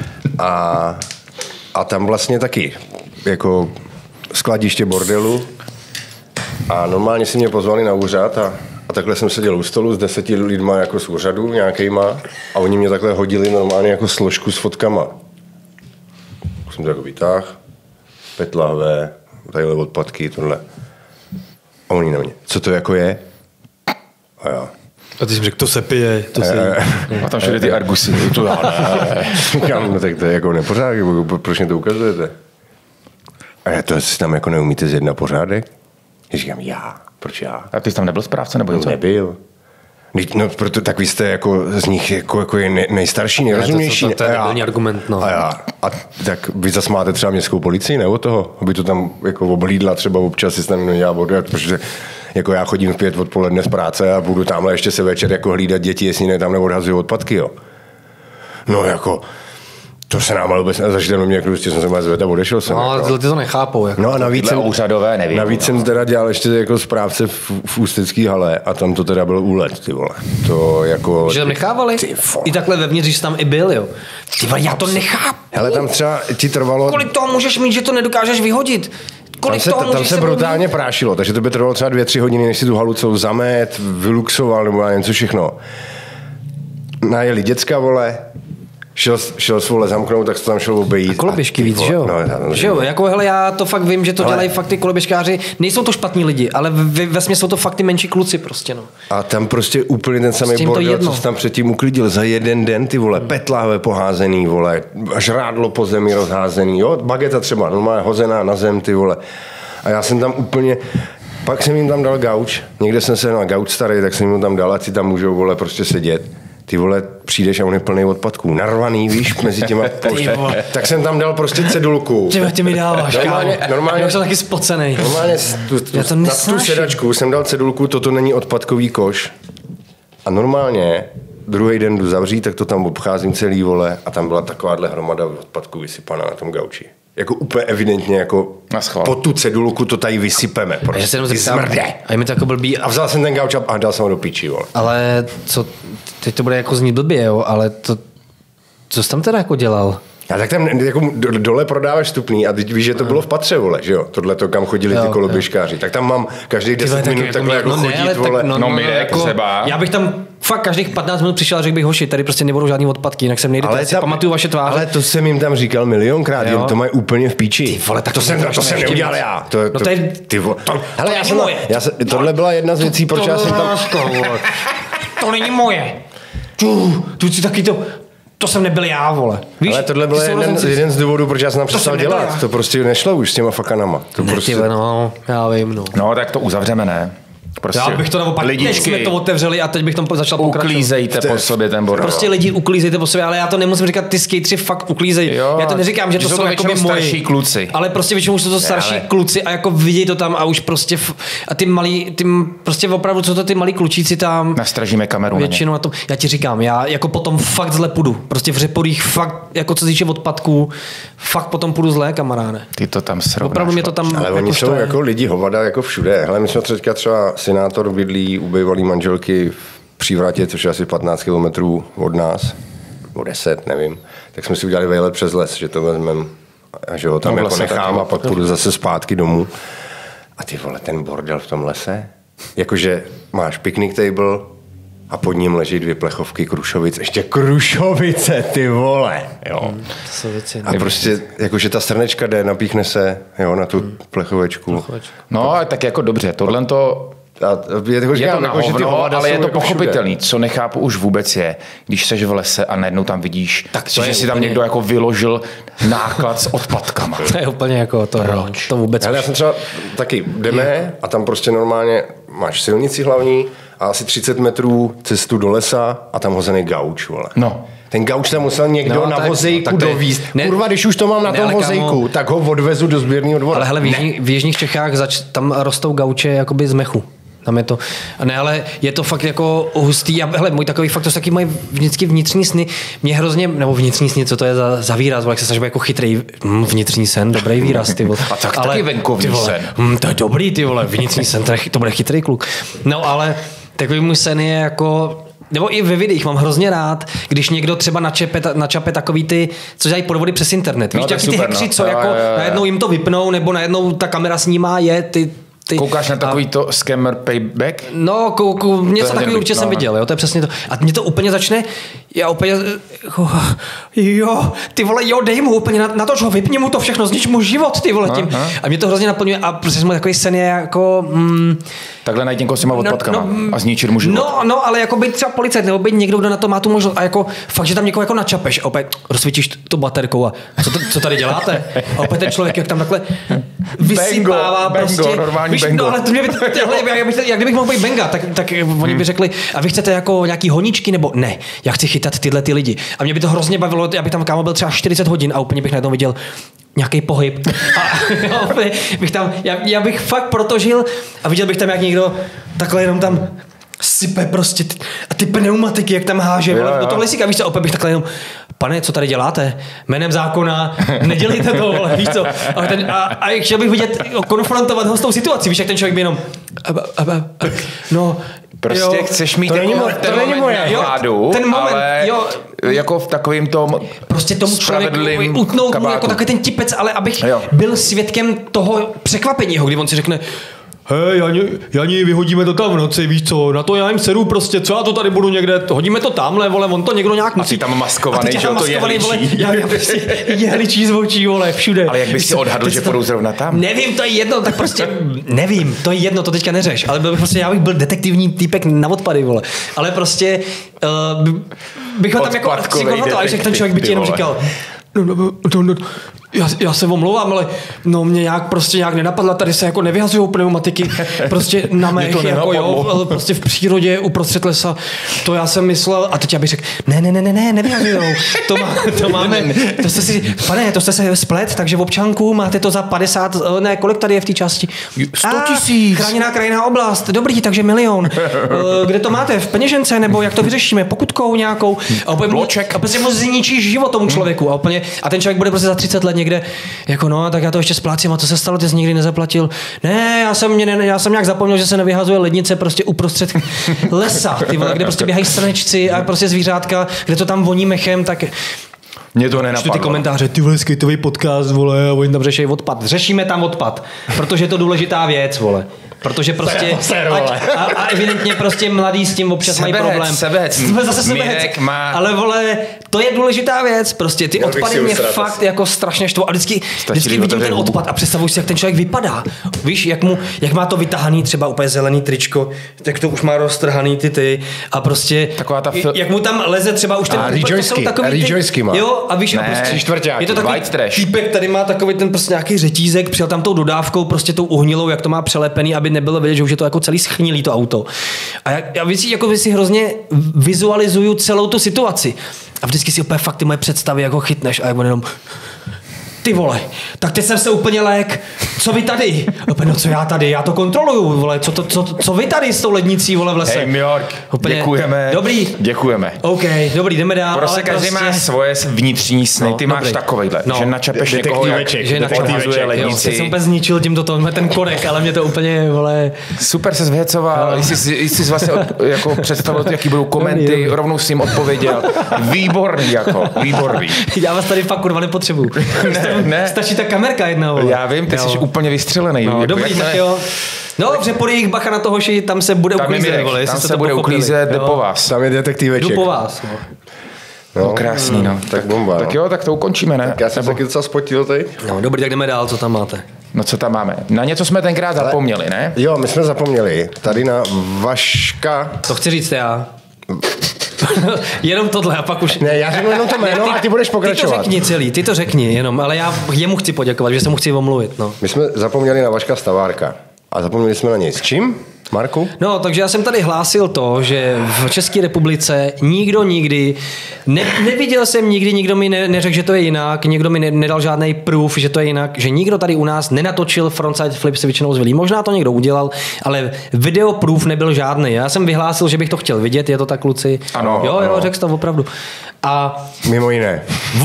C: A tam vlastně taky jako skladiště bordelu. A normálně si mě pozvali na úřad a takhle jsem seděl u stolu s 10 lidma jako z úřadu nějakýma a oni mě takhle hodili normálně jako složku s fotkama. Jsem to jako vytáhl, PET lahve, tadyhle odpadky, tohle. A oni na mě, co to jako je? A já.
B: A ty jsi řekl, to se pije, to se
A: a tam všude ty argusy. To já ne.
C: Říkám, no tak to je jako nepořádek, proč mě to ukazujete? A já to si tam jako neumíte zjednat na pořádek? Já říkám, proč já?
A: A ty jsi tam nebyl správce nebo něco?
C: Nebyl. No, proto tak vy jste jako z nich jako je nejstarší, nejrozumější.
B: To je nebyl argument, no.
C: A tak vy zase máte třeba městskou policii, nebo toho? Aby to tam jako oblídla třeba občas, jestli tam nedělá vodu, protože jako já chodím v 5 odpoledne z práce a budu tamhle ještě se večer jako hlídat děti, jestli ne tam neodhazují odpadky, jo. No jako... To se nám ale vůbec nezačítalo mě, prostě jsem se má zvedl a odešel jsem.
B: No,
C: jako.
B: ty to nechápou. Jako.
C: No a navíc jsem,
A: úřadové, nevím.
C: Navíc jsem teda dělal ještě jako správce v Ústecký hale a tam to teda byl úlet, ty vole. To jako...
B: Že tam nechávali? I takhle vevnitř, že jsi tam i byl, jo. Ty vole, já to nechápu.
C: Hele, tam třeba ti trvalo...
B: Kolik toho můžeš mít, že to nedokážeš vyhodit?
C: Tam se brutálně prášilo, takže to by trvalo třeba 2-3 hodiny, než si tu halu celou zamet, vyluxoval nebo něco všechno. Najeli děcka, vole, šel svůle zamknout, tak se tam šel obejít. A
B: koloběžky víc, že jo?
C: No,
B: že jo, jako hele, já to fakt vím, že to dělají fakt ty koloběžkáři. Nejsou to špatní lidi, ale vesměs jsou to fakt ty menší kluci prostě, no.
C: A tam prostě úplně ten samý bordel, co jsi tam předtím uklidil za jeden den, ty vole, petláve poházený, vole, žrádlo po zemi rozházený, jo, bageta třeba, normálně hozená na zem, ty vole. A já jsem tam úplně, pak jsem jim tam dal gauč, někde jsem se na gauč starý, tak jsem jim tam dal, ať si tam můžou, vole, prostě sedět. Ty vole, přijdeš a on je plný odpadků. Narvaný, víš, mezi těma tak jsem tam dal prostě cedulku.
B: Ty mi dáváš,
C: normálně
B: já jsem taky spocenej.
C: Normálně na tu sedačku jsem dal cedulku, toto není odpadkový koš. A normálně druhý den jdu zavřít, tak to tam obcházím celý, vole, a tam byla takováhle hromada odpadků vysypaná na tom gauči. Jako úplně evidentně, jako po tu cedulku to tady vysypeme.
B: Prostě ty zmrde. A je mi to jako blbý.
C: A vzal jsem ten gauč a dal jsem ho do píči, vole.
B: Ale co, teď to bude jako znít blbě, jo, ale to, co jsi tam teda jako dělal?
C: A tak tam jako dole prodáváš vstupný a teď víš, že to bylo v patře, vole, že jo? Tohle kam chodili ty koloběžkáři. Tak tam mám každých 10 minut takhle jako chodit, vole.
B: Já bych tam fakt každých 15 minut přišel a řekl bych, hoši, tady prostě nebudou žádný odpadky, jinak sem nejde, ale si pamatuju vaše tváře.
C: Ale to jsem jim tam říkal milionkrát, jen to mají úplně v píči. Ty vole, tak to jsem neudělal já. Ty vole. Hele, tohle byla jedna z věcí, proč já jsem tam...
B: To není moje. Tu si taky to jsem nebyl já, vole. Víš,
C: ale tohle byl jeden z důvodů, proč já jsem tam přestal dělat. To prostě nešlo už s těma fakanama. To
B: ne,
C: prostě...
B: no, já vím, no.
A: No, tak to uzavřeme, ne?
B: Prostě já bych to naopak, teď jsme to otevřeli a teď bych tam začal pokračovat.
A: Uklízejte po sobě ten bordel.
B: Prostě lidi uklízejte po sobě, ale já to nemusím říkat, ty skateři fakt uklízejí. Já to neříkám, že to jsou jako
A: starší kluci.
B: Ale prostě většinou jsou to starší kluci a jako vidějí to tam a už prostě a ty malí, prostě opravdu, co to ty malí klučíci tam.
A: Nastražíme kameru.
B: Většinou na tom. Já ti říkám, já jako potom fakt zle půjdu. Prostě v Řeporích fakt, jako co se týče odpadků, fakt potom půjdu zle, kamaráde.
A: Ty to tam srovnáš.
B: Opravdu mě to tam.
C: Ale oni jsou jako lidi hovada jako všude. Hele, my jsme teďka třeba senátor bydlí u bývalý manželky v Přívratě, což je asi 15 kilometrů od nás, o 10, nevím. Tak jsme si udělali vejlet přes les, že to vezmeme a že ho tam jako nechám a pak půjdu zase zpátky domů. A ty vole, ten bordel v tom lese, jakože máš picnic table a pod ním leží 2 plechovky Krušovic. Ještě Krušovice, ty vole, jo.
B: To jsou věci,
C: a prostě, jakože ta strnečka jde, napíchne se, jo, na tu plechovečku.
A: No, tak jako dobře, tohle to... Je to na hovno, ale je to jako pochopitelný. Co nechápu už vůbec je, když seš v lese a najednou tam vidíš, tak to že si tam někdo jako vyložil náklad s odpadkama.
B: To je úplně jako to. To vůbec.
C: Ale já jsem třeba taky jdeme a tam prostě normálně máš silnici hlavní a asi 30 metrů cestu do lesa a tam hozený gauč, vole.
A: No.
C: Ten gauč tam musel někdo na vozejku dovízt. Kurva, když už to mám na tom vozejku, tak ho odvezu do sběrného dvora.
B: Ale hele, v jižních Čechách tam rostou gauče jakoby z mechu. Tam je to, ne, ale je to fakt jako hustý a hele, můj takový fakt, to taky mají vždycky vnitřní sny, mě hrozně, nebo vnitřní sny, co to je za výraz, jak se snažím jako chytrý vnitřní sen, dobrý výraz, ty vole.
A: A tak ale, taky venkovní sen.
B: To je dobrý, ty vole, vnitřní sen, to bude chytrý kluk. No ale takový můj sen je jako, nebo i ve videích mám hrozně rád, když někdo třeba načape takový ty, co dělají podvody přes internet. Víš, ty hekři, co jako najednou jim to vypnou, nebo najednou ta kamera snímá ty,
A: koukáš na takový to scammer payback?
B: No, něco takový určitě jsem viděl, jo, to je přesně to. A mě to úplně začne, já úplně, jo, ty vole, jo, dej mu úplně, na to, že ho vypni mu to všechno, znič mu život, ty vole, tím. A mě to hrozně naplňuje a prostě můj takový sen je jako...
A: Takhle najít někoho s těma odpadkama a zničit mu život.
B: No, ale jako být třeba policajt, nebo být někdo, kdo na to má tu možnost a jako fakt, že tam někoho jako načapeš a opět rozsvítíš to baterkou a co tady děláte? A opět ten člověk, jak tam takhle vysypává prostě.
A: Normální
B: víš, no, ale to mě by, jak kdybych mohl být benga, tak oni by řekli, a vy chcete jako nějaký honičky, nebo ne, já chci chytat tyhle ty lidi. A mě by to hrozně bavilo, já bych tam kámo byl třeba 40 hodin a úplně bych najednou viděl nějaký pohyb. A já bych fakt proto žil a viděl bych tam, jak někdo takhle jenom tam sype prostě a ty pneumatiky, jak tam háže do toho lesíka, víš co, opět bych takhle jenom, pane, co tady děláte? Jménem zákona, nedělejte to, vole, víš co? A chtěl bych vidět, konfrontovat ho s tou situací, víš, jak ten člověk by jenom no,
A: prostě jo, chceš mít ten moment vládu, ale jako v takovým tom
B: prostě tomu člověku utnout mu jako takový ten tipec, ale abych byl svědkem toho překvapení, kdy on si řekne, hej, Jani, vyhodíme to tam v noci, víš co, na to já jim seru prostě, co já to tady budu někde, hodíme to tamhle, vole, on to někdo nějak musí.
A: A ty tam maskovaný, že to jehličí.
B: Vole, já prostě jehličí z očí, vole, všude.
A: Ale jak bys si odhadl, že půjdou zrovna tam?
B: Nevím, to je jedno, tak prostě, nevím, to je jedno, to teďka neřeš, ale prostě já bych byl detektivní týpek na odpady, vole, ale prostě bych ho tam jako konfrontoval, že ten člověk by ti jenom říkal, no, já se omlouvám, ale no mě nějak nenapadla, tady se jako nevyhazujou pneumatiky, prostě na mech, jako jo, ale prostě v přírodě uprostřed lesa, to já jsem myslel, a teď já bych řekl, ne, nevyhazujou, to máme, to jste se splet, takže v občanku máte to za 50, ne, kolik tady je v té části?
A: 100 000.
B: Chráněná krajinná oblast, dobrý, takže 1 000 000. Kde to máte, v peněžence, nebo jak to vyřešíme, pokutkou nějakou? A prostě mu zničíš život tomu člověku a ten člověk bude prostě za 30 let někde, jako no, tak já to ještě splácím, a co se stalo, ty jsi nikdy nezaplatil? Ne, já jsem nějak zapomněl, že se nevyhazuje lednice prostě uprostřed lesa, ty vole, kde prostě běhají srnečci a prostě zvířátka, kde to tam voní mechem, tak
A: mě to nenapadlo.
B: Ty komentáře, ty vole, skejtový podcast, vole, a oni tam řeší odpad. Řešíme tam odpad, protože je to důležitá věc, vole. Protože prostě a evidentně prostě mladí s tím občas mají problém. Zase sebehec. Ale vole, to je důležitá věc. Prostě ty odpady mě fakt jako strašně štvou. A vždycky vidím ten odpad a představuji si, jak ten člověk vypadá. Víš, jak má to vytahaný třeba úplně zelený tričko, jak to už má roztrhaný ty a prostě jak mu tam leze třeba už ten
C: rejoysky má.
B: Jo, a víš, a prostě je to takový týpek, tady má takový ten prostě nějaký řetízek, přijel tam tou dodávkou, prostě tou uhnilou, jak to má přelepený, aby nebylo vidět, že už je to jako celý schnilý to auto. A já jako si hrozně vizualizuju celou tu situaci. A vždycky si opět fakt ty moje představy jako chytneš a jak on jenom ty vole, tak teď jsem se úplně lék, co vy tady? No co já tady, já to kontroluju, vole, co vy tady s tou lednicí, vole, v lese?
A: Hej, Mjork, děkujeme.
B: Dobrý.
A: Děkujeme.
B: OK, dobrý, jdeme dál.
A: Prostě každý má svoje vnitřní sny, ty máš takovejhle, že načapeš někoho, že načapazuje lednici.
B: Já jsem úplně zničil tímto ten korek, ale mě to úplně, vole...
A: Super se zvěcoval, jsi vlastně jako představil, jaký budou komenty, rovnou s tím odpověděl. Výborný, výborný.
B: Já vás tady fakt kurva nepotřebuju. Ne. Stačí ta kamerka jedna. Vole.
A: Já vím, ty jsi úplně vystřelený.
B: No, dobrý, tak jo. No dobře, podej bacha na to, hoši, tam se bude uklízet.
A: Tam se bude uklízet, jde po vás.
C: Tam je detektiveček.
B: Jdu po vás.
A: No, krásný, no.
C: Tak bomba.
A: Tak jo, tak to ukončíme, ne?
C: Tak já jsem taky docela spotil teď.
B: No, dobrý, tak jdeme dál, co tam máte.
A: No co tam máme? Na něco jsme tenkrát zapomněli, ne?
C: Jo, my jsme zapomněli. Tady na Vaška.
B: To chci říct já. Jenom tohle a pak už...
C: Ne, já řeknu jenom to jméno a ty budeš pokračovat.
B: Ty to řekni jenom, ale já jemu chci poděkovat, že se mu chci omluvit. No.
C: My jsme zapomněli na Vaška Stavárka a zapomněli jsme na něj. S čím, Marku?
B: No, takže já jsem tady hlásil to, že v České republice nikdo nikdy, neviděl jsem nikdy, nikdo mi neřekl, že to je jinak, nikdo mi nedal žádný proof, že to je jinak, že nikdo tady u nás nenatočil frontside flip s většinou zvilí. Možná to někdo udělal, ale video proof nebyl žádný. Já jsem vyhlásil, že bych to chtěl vidět, je to tak, kluci?
A: Ano.
B: Jo, řekl jsi to opravdu. A
C: mimo jiné.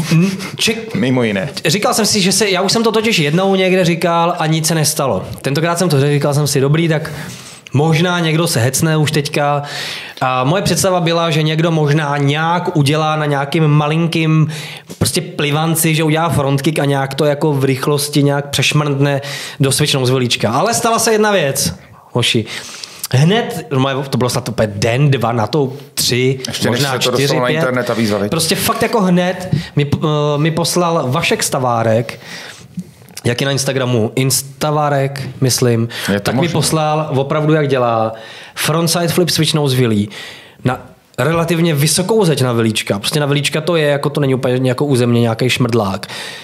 A: Mimo jiné.
B: Říkal jsem si, že já už jsem to totiž jednou někde říkal a nic se nestalo. Tentokrát jsem to říkal jsem si, dobrý, tak možná někdo se hecne už teďka. A moje představa byla, že někdo možná nějak udělá na nějakým malinkým prostě plivanci, že udělá frontkick a nějak to jako v rychlosti nějak přešmrndne do svičnou zvolíčka. Ale stala se jedna věc, hoši. Hned, to bylo snad úplně den, 2, na to 3,
A: ještě
B: možná 4, 5. Prostě fakt jako hned mi poslal Vašek Stavárek, jak je na Instagramu, Instavárek, myslím, tak možný. Mi poslal opravdu, jak dělá frontside flip switch nose wheelie na relativně vysokou zeď na velíčka. Prostě na velíčka to je, jako to není úplně jako územně nějaký šmrdlák.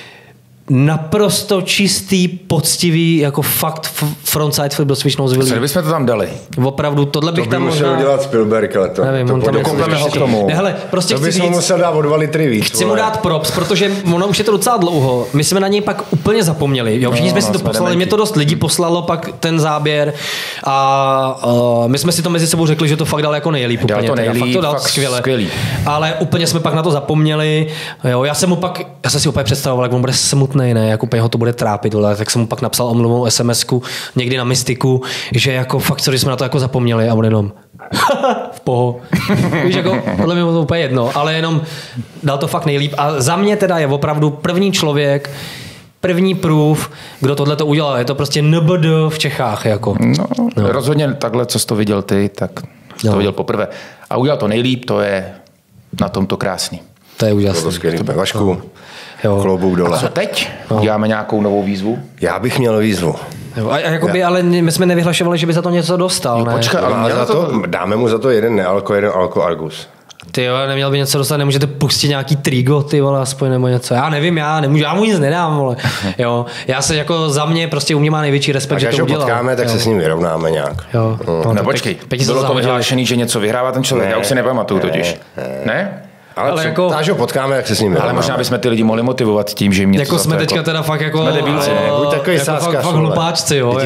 B: Naprosto čistý, poctivý, jako fakt frontside flip do switch nose wheelie.
A: Co bychom to tam dali?
B: Opravdu, tohle bych tam
C: možná... To by musel udělat Spielberg, ale to...
B: Nevím,
C: to
B: dokoupeme
C: ho k tomu.
B: Ne, hele, prostě
C: to bys musel dát o 2 litry víc.
B: Chci mu dát props, protože ono už je to docela dlouho. My jsme na něj pak úplně zapomněli. Jo, všichni jsme si to poslali, mě to dost lidí poslalo pak ten záběr a my jsme si to mezi sebou řekli, že to fakt dal jako nejlíp. Úplně,
A: to nejlíp,
B: fakt to dal skvělý. Ale úplně jsme pak na to zapomněli. Jo, já jsem si úplně představoval, jak on bude smutný, ne, jak úplně ho to bude trápit, vole. Tak jsem mu pak napsal omluvou SMS-ku někdy na Mystiku, že jako fakt, co jsme na to jako zapomněli a on jenom v poho. Víš, jako, podle mě to úplně jedno, ale jenom dal to fakt nejlíp. A za mě teda je opravdu první člověk, první proof, kdo tohle to udělal. Je to prostě NBD v Čechách. Jako.
A: No, rozhodně takhle, co jsi to viděl ty, tak to viděl poprvé. A udělal to nejlíp, to je na tomto krásný.
B: To je úžasné.
C: To skvělý. Vašku, klobouk dole.
A: A co teď? Děláme nějakou novou výzvu?
C: Já bych měl výzvu.
B: Jo, a jakoby, ale my jsme nevyhlašovali, že by za to něco dostal, ne?
A: Počkej, ale
C: dáme mu za to jeden alko Argus.
B: Ty jo, neměl by něco dostat, nemůžete pustit nějaký trigo, ty vole, aspoň nebo něco. Já nevím, já mu nic nedám, vole. Jo, já se jako za mě prostě u mě má největší respekt, že to udělal.
C: Až ho potkáme, tak se s ním vyrovnáme nějak.
B: Jo.
A: No počkej, bylo to vyhlášený, že něco vyhrává ten člověk, já už si nepamatuju totiž. Ne?
C: Ale jako, až ho potkáme, jak se s ním vyrovnáme.
A: Ale možná bychom ty lidi mohli motivovat tím, že jim něco
B: jako jsme teďka teda fakt jako...
A: Jsme debilci, ne?
C: Buď takový
B: jako
C: sáska.
B: Fakt hlupáčci, jo.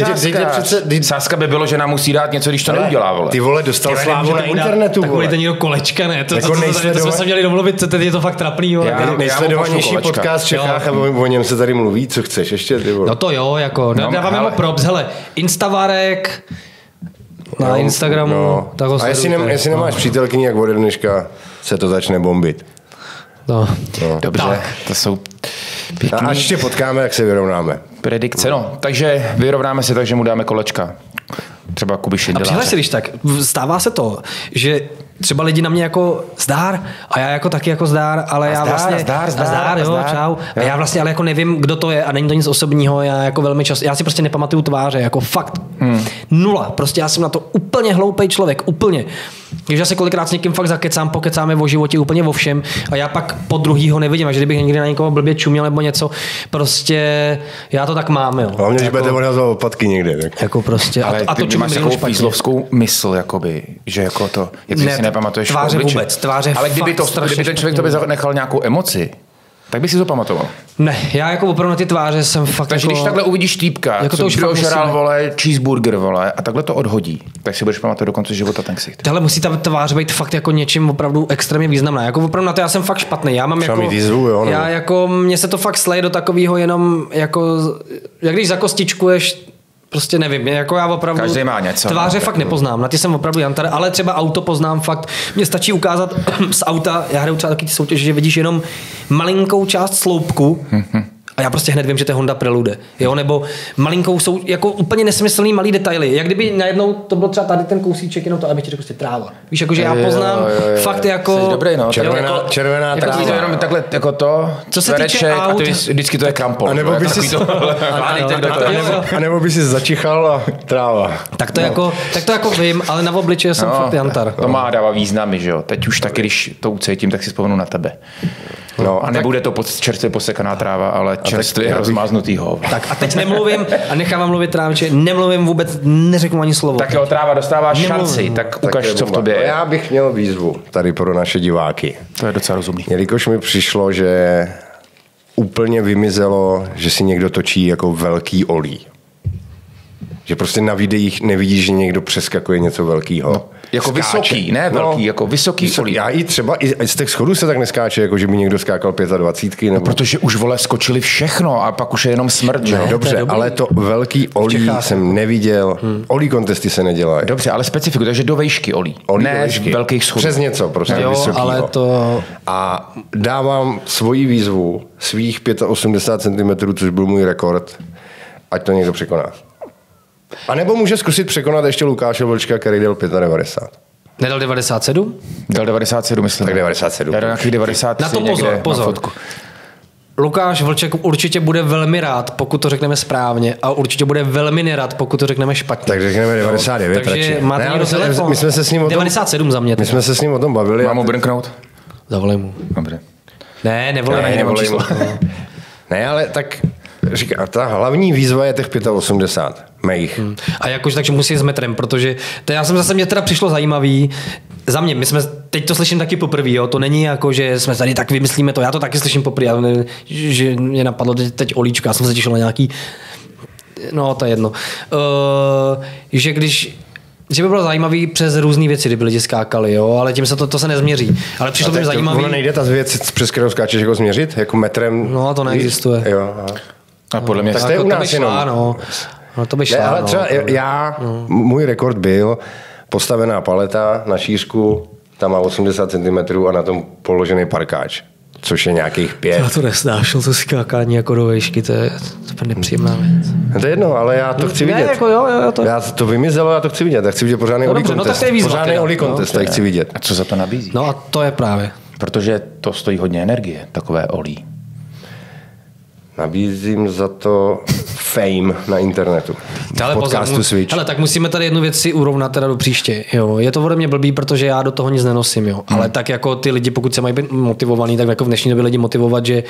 A: Sáska by bylo, že nám musí dát něco, když to neudělá, vole.
C: Ty vole, dostal slávu na internetu,
B: tak volejte někdo kolečka, ne? To
C: jako
B: jsme se měli domluvit, teď je to fakt trapný, vole.
C: Nejsledovanější podcast v Čechách a o něm se tady mluví, co chceš ještě, ty vole.
B: No to jo, jako, dáváme mu props, hele, Instavárek na Instagramu, tak ho sledujte.
C: A jestli nemáš přítelkyni, jak ode dneška se to začne bombit.
B: No.
A: Dobře, to jsou
C: pěkný. A až ještě potkáme, jak se vyrovnáme.
A: Predikce, no. Takže vyrovnáme se tak, že mu dáme kolečka. Třeba Kuby Šindeláře.
B: A přihled si, když tak, stává se to, že třeba lidi na mě jako zdár a já jako taky jako zdár, ale já vlastně... Zdár, jo, čau. A já vlastně ale jako nevím, kdo to je a není to nic osobního, já jako velmi často, já si prostě nepamatuju tváře, jako fakt. Nula, prostě já jsem na to úplně hloupej člověk, úplně. Takže já se kolikrát s někým fakt pokecáme o životě, úplně o všem a já pak po druhý ho nevidím, a že kdybych někdy na někoho blbě čuměl nebo něco, prostě já to tak mám, jo.
C: Hlavně, že
B: jako,
C: budete odhazovat opatky někde. Tak.
B: Jako prostě.
A: Ale a to máš takovou fízlovskou mysl, jakoby, že jako to, jak si nepamatuješ
B: tváře vůbec, tváře
A: ale kdyby ten člověk tobě nechal nějakou emoci, tak by si to pamatoval.
B: Ne, já jako opravdu na ty tváře jsem fakt.
A: Takže
B: jako,
A: když takhle uvidíš týpka,
B: jako
A: co ožral, vole, cheeseburger, vole, a takhle to odhodí, tak si budeš pamatovat do konce života ten ksicht.
B: Tohle musí ta tvář být fakt jako něčím opravdu extrémně významná. Jako opravdu na to já jsem fakt špatný. Já mám jako,
C: výzvu, jo,
B: já jako, mně se to fakt sleje do takového jenom jako, jak když zakostičkuješ. Prostě nevím, jako já opravdu
A: každý má něco,
B: tváře fakt nepoznám, na ty jsem opravdu jantar, ale třeba auto poznám fakt, mně stačí ukázat z auta, já hraju třeba taky ty soutěže, že vidíš jenom malinkou část sloupku a já prostě hned vím, že to je Honda Prelude, jo, nebo malinkou jsou jako úplně nesmyslný malý detaily, jak kdyby najednou to bylo třeba tady ten kousíček, jenom to, aby ti řekl prostě tráva. Víš, jakože já poznám fakt jako...
A: Jsi dobrý, no.
C: Červená tráva.
A: Jako jenom takhle jako to,
B: co se týče aut,
A: a ty vždycky to je krampol.
C: A nebo by si začichal a tráva.
B: Tak to jako vím, ale na obličeji jsem fakt jantar.
A: To má dává významy, že jo. Teď už taky, když to ucítím, tak si vzpomenu na tebe. No, a nebude to čerstvě posekaná tráva, ale čerstvě rozmáznutýho.
B: Tak a teď nemluvím a nechám mluvit tráviče, nemluvím vůbec, neřeknu ani slovo.
A: Tak jo, tráva dostává šanci, tak ukaž, co v tobě je.
C: Já bych měl výzvu tady pro naše diváky.
A: To je docela rozumný.
C: Jelikož mi přišlo, že úplně vymizelo, že si někdo točí jako velký olí. Že prostě na videích nevidíš, že někdo přeskakuje něco velkýho.
A: No, jako skáče. Vysoký, ne velký, jako vysoký olí.
C: Já i třeba i z těch schodů se tak neskáče, jako že by někdo skákal 25. Nebo...
A: No, protože už vole skočili všechno a pak už je jenom smrt, že?
C: No, dobře, ale to velký olí jsem neviděl. Olí kontesty se nedělají.
A: Dobře, ale specifiku, takže do vejšky olí. Ne do výšky. Velkých schodů.
C: Přes něco prostě
B: jo,
C: vysokýho.
B: Ale to...
C: A dávám svoji výzvu svých 85 cm, což byl můj rekord, ať to někdo překoná. A nebo může zkusit překonat ještě Lukáše Vlčka, který dal 95.
B: Nedal 97?
A: Dal 97, myslím.
C: Tak 97.
A: Dal nějakých 93
B: na to pozor. Na Lukáš Vlček určitě bude velmi rád, pokud to řekneme správně, a určitě bude velmi nerad, pokud to řekneme špatně.
C: Tak řekneme 99.
B: Takže máte někdo telefon.
C: My jsme se s ním o tom,
B: 97 za mě.
C: My jsme se s ním o tom bavili.
A: Mám mu brnknout?
B: Zavolej mu.
A: Dobře.
B: Ne, nevolej mu.
C: Ne, ale tak říká, ta hlavní výzva je těch 85 mých.
B: A jakož takže musí s metrem, protože to já jsem zase, mě teda přišlo zajímavý, za mě, my jsme, teď to slyším taky poprvé, jo, to není jako, že jsme tady tak vymyslíme to, já to taky slyším poprvé, že mě napadlo teď olíčka, já jsem se těšil na nějaký, no to je jedno, že by bylo zajímavý přes různé věci, kdyby lidi skákali, jo, ale tím se to se nezměří. Ale přišlo mi zajímavý.
C: Ono nejde ta věc, přes kterou skáčeš, jako změřit, jako metrem.
B: No, to neexistuje.
C: Jo.
A: A podle mě
C: tak to je u nás jenom.
B: No, to by šlo.
C: Ale třeba můj rekord byl postavená paleta na šířku, tam má 80 cm a na tom položený parkáč. což je nějakých 5.
B: Já to nesnášel, to skákání jako do vejšky, to je nepříjemná věc.
C: To je jedno, ale já to chci vidět.
B: Jako jo,
C: Já to vymizelo, já to chci vidět. Já chci vidět pořádný Oli
B: dobře,
C: contest.
B: tak to je výzva
C: Pořádný
B: teda.
C: Oli contest, tak chci vidět.
A: A co za to nabízí?
B: No a to je právě.
A: Protože to stojí hodně energie, takové olí.
C: Nabízím za to fame na internetu.
B: Ale
C: Podcastu Switch.
B: Ale tak musíme tady jednu věc si urovnat teda do příště. Jo. Je to ode mě blbý, protože já do toho nic nenosím. Jo. Ale tak jako ty lidi, pokud se mají být motivovaný, tak jako v dnešní době lidi motivovat, že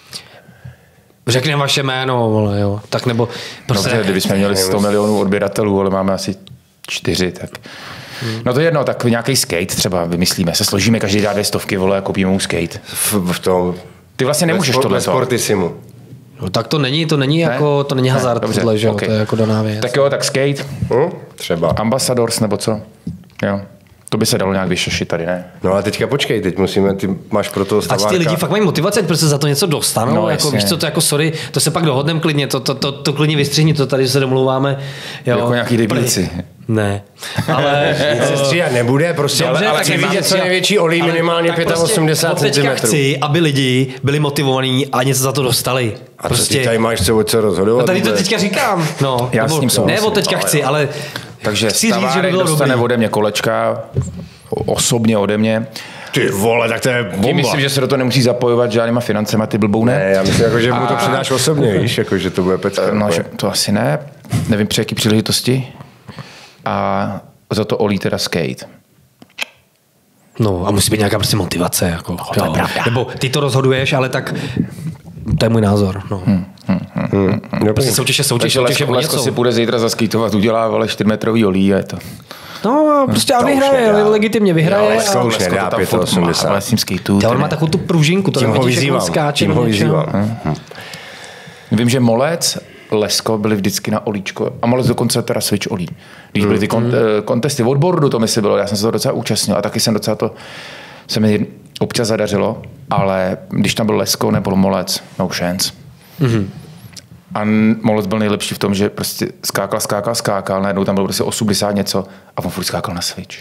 B: řekne vaše jméno, vole, jo. Tak nebo prostě...
A: Dobře, kdybychom měli 100 milionů odběratelů, ale máme asi 4, tak... No to je jedno, tak nějaký skate třeba vymyslíme. Se složíme, každý dá 200, vole, a koupíme mu skate.
C: V tom...
A: Ty vlastně nemůžeš tohle.
C: Ve Sportissimu.
B: No, tak to není jako, to není hazard,
A: dobře,
B: tohle, že jo,
A: okay.
B: to je jako daná věc.
A: Tak jo, tak skate.
C: Třeba.
A: Ambassadors nebo co? Jo. To by se dalo nějak vyšošit tady, ne?
C: No a teďka počkej, teď musíme, ty máš pro toho
B: Ať
C: stavárka.
B: ty lidi fakt mají motivaci, ať prostě za to něco dostanou,
A: No,
B: jako,
A: jasně.
B: víš co, to jako sorry, to se pak dohodneme klidně, to klidně vystřihni, to tady se domluváme. Jo.
A: Jako nějaký debilci.
B: Ne, ale...
C: Nic se stříhat nebude, prostě,
B: Dobře,
C: ale
B: tak
C: chci
B: nemám
C: vidět co
B: stříhat.
C: největší olí, minimálně
B: tak prostě
C: 85
B: od teďka
C: cm.
B: chci, aby lidi byli motivovaní a něco za to dostali.
C: A co ty tady máš co rozhodovat?
B: No tady to
C: vůbec?
B: teďka říkám. No,
A: Já
B: nebo,
A: s tím souhlasím.
B: ne, od teďka chci, ale
A: Takže
B: chci říct, že by
A: stavárek
B: bylo
A: dostane
B: dobrý.
A: ode mě kolečka, osobně ode mě.
C: Ty vole, tak to je bomba.
A: Tím myslím, že se do toho nemusí zapojovat žádnýma financema, ty blboune.
C: Ne, já myslím, jako, že mu to přidáš osobně, víš, jako, že to bude pecka.
A: No, že to asi ne. Nevím, při jaký příležitosti. A za to olí teda skate.
B: No a musí být nějaká prostě motivace. Jako,
A: to je pravda.
B: Nebo ty to rozhoduješ, ale tak to je můj názor. No. Prostě soutěž
A: Takže
B: o
A: Lesko
B: něco.
A: si půjde zítra zaskejtovat, udělá vole 4metrový olí a je to.
B: No prostě a
C: To už
B: vyhraje,
C: nedá.
B: legitimně vyhraje.
C: Jo,
B: a...
C: Lesko už nedá
A: to tam furt má,
C: 85.
A: ale s tím skejtu.
B: On má takovou tu pružinku, to
C: Tím ho
B: nevidíš, jak on
C: vyzývám.
B: skáče.
C: Tím ho
B: do něčeho.
C: vyzývám.
A: Vím, že Molec, Lesko byli vždycky na olíčko. A Molec dokonce teda Switch olí. Když byly ty kontesty od boardu, to myslím bylo, já jsem se toho docela účastnil a taky jsem docela to, se mi občas zadařilo, ale když tam byl Lesko nebo Molec, no chance. A Molec byl nejlepší v tom, že prostě skákal, najednou tam bylo prostě 80 něco a on furt skákal na Switch.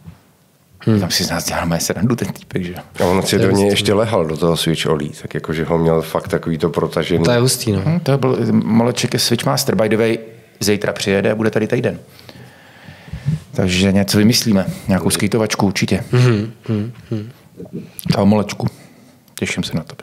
A: Tam si z nás dělal mé srandu ten týpek, že jo.
C: A on si do něj ještě lehal do toho Switch olí, tak jakože ho měl fakt takový to protažený.
B: To je hustý, no.
A: To byl Moleček je Switchmaster, by the way, zítra přijede a bude tady týden. Takže něco vymyslíme, nějakou skejtovačku určitě. Toho Molečku. Těším se na tebe.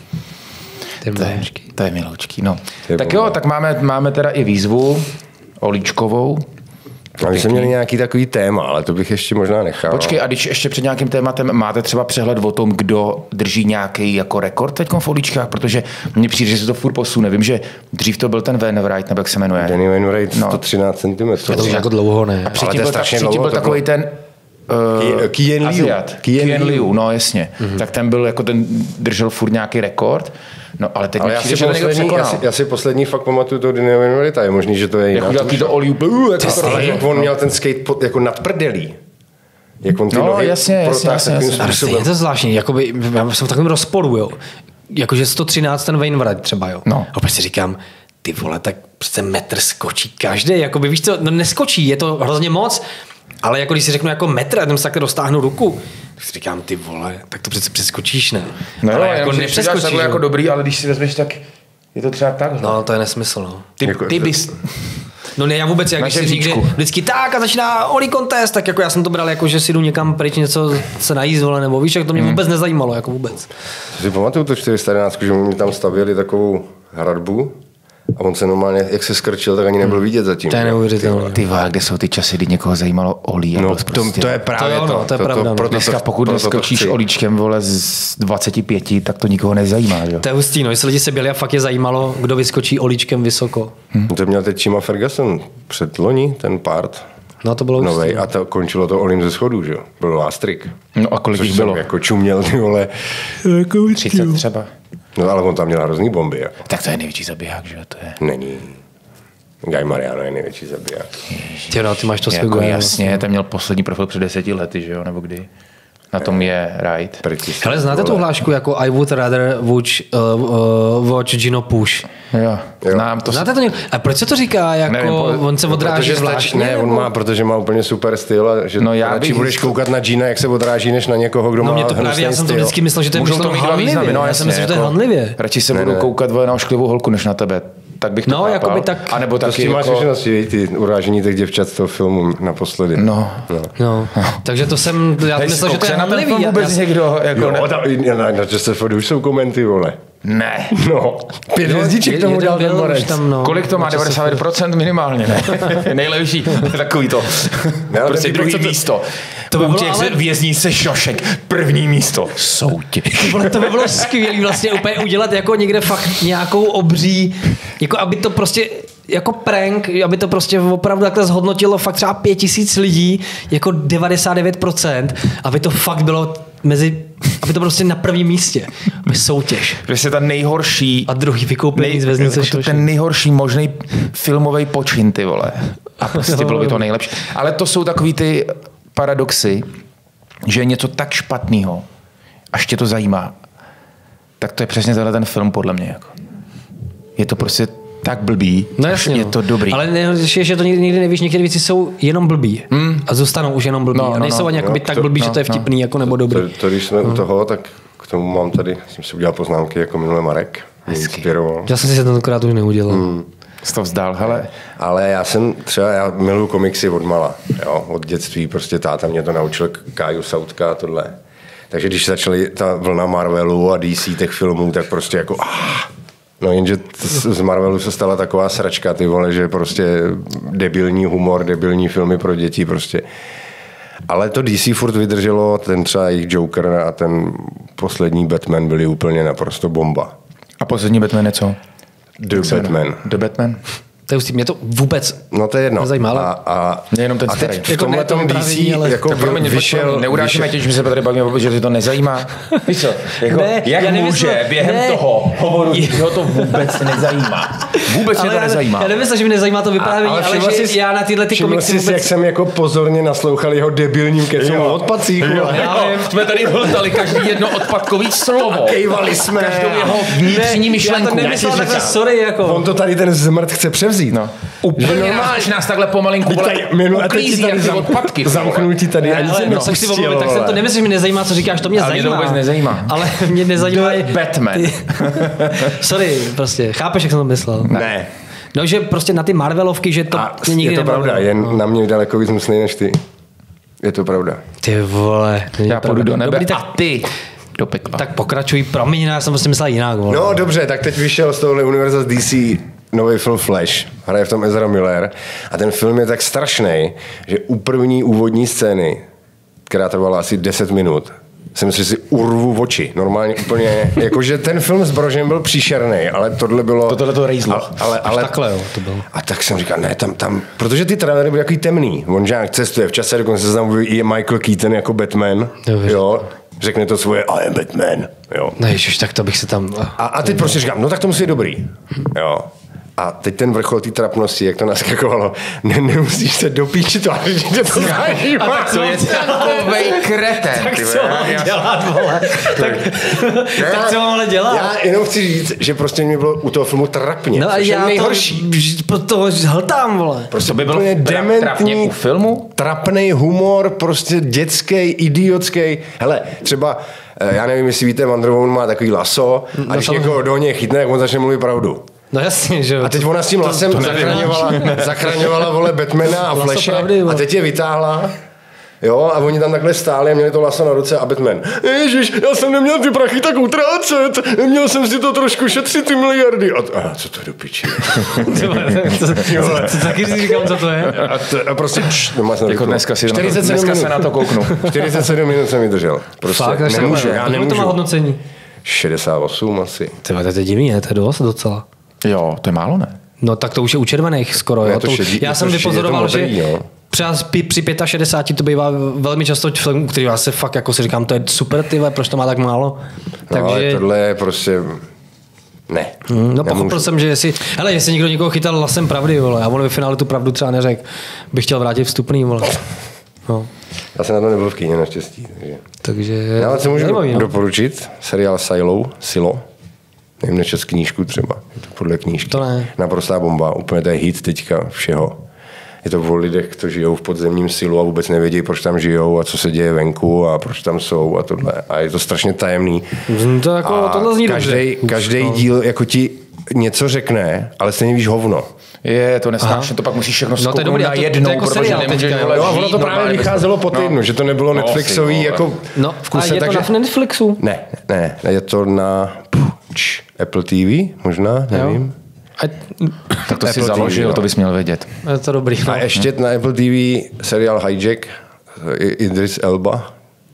A: To je miloučký, no. Tak jo, tak máme teda i výzvu olíčkovou.
C: A my jsme měli nějaký takový téma, ale to bych ještě možná nechal.
A: Počkej, a když ještě před nějakým tématem máte třeba přehled o tom, kdo drží nějaký jako rekord teď v olíčkách, protože mně přijde, že se to furt posune. Vím, že dřív to byl ten Wainwright, nebo jak se jmenuje.
C: Danny Wainwright 113 cm.
B: To už jako dlouho ne.
A: A předtím
C: to je
A: byl,
C: strašně
A: předtím
C: dlouho,
A: byl
C: to
A: takový
C: bylo-
A: ten
C: Qian Liu.
A: Aziat. Qian Liu, no jasně. Tak ten byl jako ten držel furt nějaký rekord. No ale teď
C: Ale
A: mi
C: já
A: přijde,
C: si,
A: že to někdo
C: poslední,
A: překonal.
C: já si poslední fakt pamatuju toho Danny Wainwrighta, je možný, že to je
A: Jak
C: jinak.
A: udělal to olí, jako to
C: Ale jak on měl ten skate jako nad prdelí. Jak on ty
A: No,
C: nohy
A: jasně,
C: protáhl
A: jasně,
C: takovým
A: jasně.
B: Ale
C: způsobem.
B: je to zvláštní, jakoby, já jsem v takovém rozporu, jo. Jakože 113 ten Wainwright třeba, jo.
A: No.
B: A pak si říkám, ty vole, tak přece metr skočí každý, jakoby, víš co, no neskočí, je to hrozně moc, ale jako když si řeknu jako metr, a tam si takhle dostáhnu ruku, tak si říkám, ty vole, tak to přece přeskočíš, ne?
A: No
B: ale
A: jo,
B: jako
A: jako
B: nepřeskočíš,
A: takhle
B: jo.
A: jako dobrý, ale když si vezmeš, tak je to třeba tak.
B: No, to je nesmysl, no.
A: Ty bys...
B: No ne, já vůbec, jak
A: Na
B: když si někde
A: žebříčku.
B: vždycky tak a začíná Oli contest, tak jako já jsem to bral jako, že si jdu někam pryč něco se najíst, vole, nebo víš, jak to mě vůbec nezajímalo, jako vůbec.
C: Si pamatuju to 411, že mi tam stavěli takovou hradbu a on se normálně, jak se skrčil, tak ani nebyl vidět zatím.
B: To je neuvěřitelné.
A: Ty vole, kde jsou ty časy, kdy někoho zajímalo olí? a
C: No,
A: byl prostě-
C: to je právě
B: To je ono, to je pravda, no.
C: proto
A: Dneska pokud
C: proto to
A: neskočíš
C: chci.
A: olíčkem, vole, z 25, tak to nikoho nezajímá, jo?
B: To je hustý, no, jestli lidi se byli a fakt je zajímalo, kdo vyskočí olíčkem vysoko.
C: To měl teď Chima Ferguson před loni, ten part.
B: No to bylo hustý.
C: Novej, a to končilo to olím ze schodů, že jo? Byl last trick.
A: No a kolik
C: Což
A: jich
C: jsem
A: bylo?
C: jako čuměl, ty vole.
A: 30 třeba.
C: No ale on tam měl hrozný bomby, jako.
A: Tak to je největší zabiják, že jo? To je...
C: Není. Guy Mariano je největší zabiják.
B: Ty, no, ty máš to
A: Jako
B: svého.
A: jasně, ten měl poslední profil před 10 lety, že jo? Nebo kdy? na tom je right.
B: Hele, znáte tu hlášku jako I would rather watch Gino Push?
A: Jo, znám to.
B: Znáte to někdo? A proč se to říká? Jako, nevím, on se odráží zvláštně?
C: Ne, on má, protože má úplně super styl a že radši budeš koukat na Gina, jak se odráží, než na někoho, kdo má
B: mě to právě, já jsem to vždycky myslel, že to je myšleno
A: hanlivě.
B: Já jsem myslel, že to je hanlivě.
A: Radši se budu koukat na ošklivou holku, než na tebe. Tak bych to chápal.
B: Jakoby tak...
A: A nebo taky
C: to s tím máš zkušenosti, ty urážení těch děvčat z toho filmu naposledy.
A: No.
B: Takže to jsem, já myslel, že to je hanlivý.
A: Vůbec někdo, jako
C: na Chesterfordu už jsou komenty, vole.
A: Ne.
C: No. 5 hvězdiček tomu dal ten Borec.
A: Kolik to má? 99% minimálně, ne? Nejlepší. Takový to. Prostě druhý místo. To by bylo ale... Věznice Šošek. První místo. Soutěž.
B: To by bylo skvělý vlastně úplně udělat jako někde fakt nějakou obří, jako aby to prostě jako prank, aby to prostě opravdu takhle zhodnotilo fakt třeba 5000 lidí, jako 99%, aby to fakt bylo aby to prostě na prvním místě. Soutěž.
A: Prostě ta nejhorší...
B: A druhý vykoupení z Věznice Šošek.
A: Ten nejhorší možný filmový počin, ty vole. A prostě bylo by to nejlepší. Ale to jsou takový ty paradoxy, že je něco tak špatného, až tě to zajímá, tak to je přesně ten film podle mě. Jako. Je to prostě tak blbý,
B: no jasně,
A: je to dobrý.
B: Ale nejhorší je, že to nikdy nevíš, některé věci jsou jenom blbý a zůstanou už jenom blbý. A nejsou ani jakoby tak blbý, že to je vtipný jako nebo dobrý.
C: To když jsme u toho, tak k tomu mám tady, jsem si udělal poznámky jako minule Marek. Inspiroval.
B: Já jsem si tentokrát už neudělal.
A: Jsi to vzdal, hele.
C: Ale já miluju komiksy od mala, jo, od dětství, prostě táta mě to naučil, Káju Sautka a tohle. Takže když začaly ta vlna Marvelu a DC těch filmů, tak prostě jako no jenže z Marvelu se stala taková sračka, ty vole, že prostě debilní humor, debilní filmy pro děti prostě. Ale to DC furt vydrželo, ten třeba jejich Joker a ten poslední Batman byli úplně naprosto bomba.
A: A poslední Batman je co?
C: The Batman.
B: To je mě to vůbec
C: no to je jedno.
B: Nezajímá.
C: A
A: jenom ten starý.
C: V tomhle tom DC jako vyšel...
A: Neurážíme tě, že se tady bavíme, že to nezajímá. Víš co? Jako, ne, jak může během toho hovoru, že ho to vůbec nezajímá. Vůbec mě to nezajímá.
B: Já nevím, že mě nezajímá to vyprávění, ale že já na tyhle ty komiksy
C: vůbec... jak jsem jako pozorně naslouchal jeho debilním kecům o odpadcích.
A: Jsme tady hltali každý jedno odpadkový slovo.
C: A kejvali jsme.
A: Každou jeho vnitřní myšlenku.
B: Sorry, jako.
C: On to tady ten zmrt chce převzít. No.
A: Úplně až nás takhle pomalinku uklízí jak ty odpadky.
C: Zamknul ti tady ani se
B: nepustil. Tak jsem to nemyslím, že mě nezajímá, co říkáš, to mě zajímá.
A: Ale mě to vůbec nezajímá.
B: Ale mě nezajímá
A: Batman.
B: Sorry, prostě, chápeš, jak jsem to myslel?
C: Ne.
B: No, že prostě na ty Marvelovky, že to nikdy
C: je to pravda, jen na mě daleko víc myslí než ty. Je to pravda.
B: Ty vole.
A: Já půjdu do nebe a ty do pekla.
B: Tak pokračuj, promiň, já jsem prostě myslel jinak. Vole.
C: No dobře, tak teď vyšel z tohohle univerza z DC nový film Flash, hraje v tom Ezra Miller a ten film je tak strašný, že u první úvodní scény, která trvala asi 10 minut, jsem si urvu oči. Normálně úplně, jakože ten film s Brožem byl příšerný, ale tohle bylo...
A: Tohle to rejzlo.
B: Ale takhle, jo, to bylo.
C: A tak jsem říkal, ne, tam, protože ty trailery byly takový temný. On žák cestuje v čase, dokonce se tam i Michael Keaton jako Batman, jo. Řekne to svoje I am Batman, jo.
B: No ježiš, tak to bych se tam...
C: A teď prostě říkám, no tak to musí být dobrý, jo. A teď ten vrchol té trapnosti, jak to naskakovalo, nemusíš se dopíčit to, že tě to zajímá.
A: A tak to je takovej kreten.
B: Tak co mám dělat, vole? Tak co mám ale dělat?
C: Já jenom chci říct, že prostě mě bylo u toho filmu trapně.
B: No a já nejhorší. To hltám, vole.
C: Prostě by bylo dementní
A: u filmu?
C: Trapnej humor, prostě dětský, idiotský. Hele, třeba, já nevím, jestli víte, Wonder Woman má takový laso a když někoho do něj chytne, jak on začne mluvit pravdu.
B: No jasně, že jo.
C: A teď ona s tím lasem zachraňovala vole Batmana a Flashe a teď je vytáhla. Jo, a oni tam takhle stáli a měli to laso na ruce a Batman. Ježiš, já jsem neměl ty prachy tak utrácet, měl jsem si to trošku šetřit, ty miliardy. A co to je do piči?
B: Co taky říkám, co to je?
C: A prostě
A: jako dneska se na to kouknu.
C: 47 minut jsem vydržel. Prostě nemůžu, já nemůžu.
B: To má hodnocení?
C: 68 asi.
B: To je divný, to je dost docela.
A: Jo, to je málo, ne?
B: No tak to už je u červených skoro. Jo. Já jsem vypozoroval, že třeba při 65 to bývá velmi často film, který já se fakt jako si říkám, to je super, tyhle, proč to má tak málo.
C: No, ale tohle je prostě... Ne.
B: No pochopil jsem, že jestli někdo někoho chytal lasem pravdy, vole, a on ve finále tu pravdu třeba neřekl, bych chtěl vrátit vstupný, vole. No.
C: Já jsem na to nebyl v kyně naštěstí.
B: Takže
C: Já ale co můžu
B: zajímavý, no.
C: doporučit? Seriál Silo. Nevím, nečet knížku třeba. Je to podle knížky.
B: To ne.
C: Naprostá bomba. Úplně to je hit teďka všeho. Je to o lidech, kteří žijou v podzemním silu a vůbec nevědí, proč tam žijou a co se děje venku a proč tam jsou a tohle. A je to strašně tajemný.
B: To jako, tohle zní
C: každý díl jako ti něco řekne, ale stejně víš hovno.
A: Je to nesnášně, to pak musíš všechno zkouknout na jednou,
B: jako
A: protože nemůžeš
C: No a ono to právě vycházelo po týdnu, že to nebylo Netflixový jako v kuse.
B: A je to na Netflixu?
C: Ne, je to na Apple TV, možná, nevím.
A: Tak to si založil, to bys měl vědět.
B: Je to dobrý.
C: A ještě na Apple TV seriál Hijack, Idris Elba,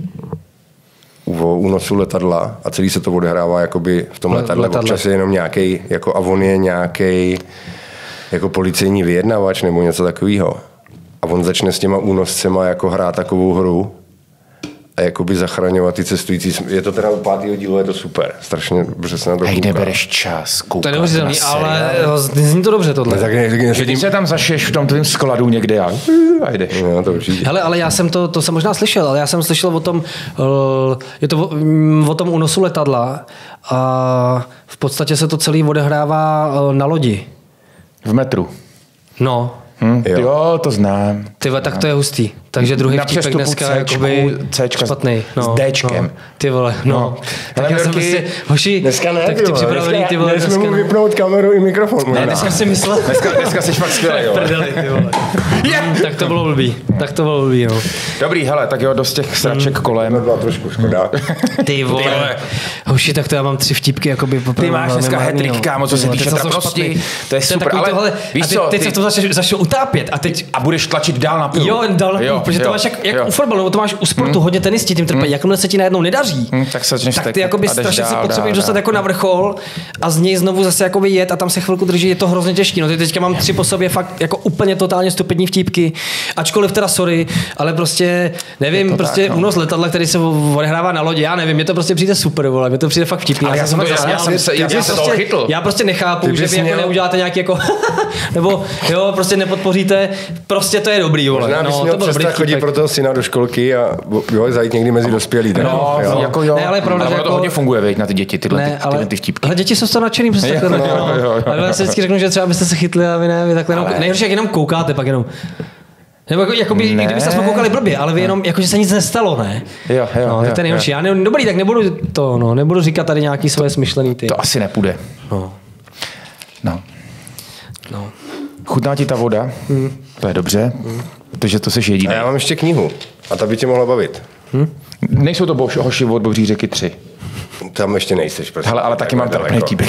C: o únosu letadla a celý se to odehrává jakoby v tom letadle. Občas je jenom nějaký, jako a on je nějaký jako policejní vyjednavač nebo něco takového. A on začne s těma únoscema jako hrát takovou hru a jakoby zachraňovat ty cestující. Je to teda u 5. dílu, je to super. Strašně dobře se na to kouká.
A: Nebereš čas koukat.
B: To je neuvěřitelný, ale zní to dobře tohle.
A: Když se tam zašiješ v tom tvým skladu někde a jdeš.
C: No, to určitě.
B: Hele, ale já jsem to jsem možná slyšel, ale já jsem slyšel o tom, je to o tom únosu letadla a v podstatě se to celý odehrává na lodi.
A: V metru.
B: No.
A: Jo, to znám.
B: Tyhle, tak to je hustý. Takže druhý vtípek dneska jakoby špatnej.
A: S Dčkem.
B: Ty vole, no. Tak já jsem prostě, hoši,
C: dneska ne,
B: tak ty připravený, ty vole.
C: Dneska mu vypnout kameru i mikrofon.
B: Ne, dneska si myslel.
A: Dneska jsi fakt skvělý, jo.
B: Ty vole. Tak to bylo blbý, no.
A: Dobrý, hele, tak jo, dost těch sraček kolem.
C: To byla trošku škoda.
B: Ty vole. Hoši, tak to já mám 3 vtípky, jakoby
A: ty máš dneska hat-trick, kámo, co se týče trapnosti. To je super, ale víš co?
B: Teď se to začal utápět a
A: budeš tlačit dál na pilu.
B: Jo, dál na pilu, protože to máš jak u fotbalu, nebo to máš u sportu, hodně tenisti tím trpí. Jakmile se ti najednou nedaří, tak ty jakoby strašně si potřebuješ dostat jako na vrchol a z něj znovu zase jakoby jet a tam se chvilku drží, je to hrozně těžký. No teďka mám 3 po sobě fakt jako úplně totálně stupidní vtípky, ačkoliv teda sorry, ale prostě nevím, prostě únos letadla, který se odehrává na lodi, já nevím, mě to prostě přijde super, vole, mě to přijde fakt vtipný. Já prostě nechápu, že vy jako neuděláte nějaký jako nebo jo, prostě nepodpoříte, prostě to je dobrý, vole.
C: Možná bys měl přestat chodit pro toho syna do školky a zajít někdy mezi dospělí.
A: No, jako jo.
B: Ne, ale pravda,
A: to hodně funguje, veď, na ty děti, tyhle ty vtípky.
B: Ale děti jsou to nadšený, prostě takhle. Ale já se vždycky řeknu, že třeba byste se chytli a vy ne, vy takhle nejhorší, jak jenom koukáte, pak jenom. Nebo jakoby, kdybyste jsme koukali blbě, ale vy jenom, jakože se nic nestalo, ne?
A: Jo.
B: No, to je nejhorší. Já dobrý, tak nebudu říkat tady nějaký svoje smyšlený ty.
A: To asi nepůjde. No. Chutná ti ta voda? To je dobře, protože to seš jediný.
C: A já mám ještě knihu a ta by tě mohla bavit.
A: Nejsou to hoši od Bobří řeky 3.
C: Tam ještě nejseš. Prostě.
A: Hele, ale taky mám trapný vtípek.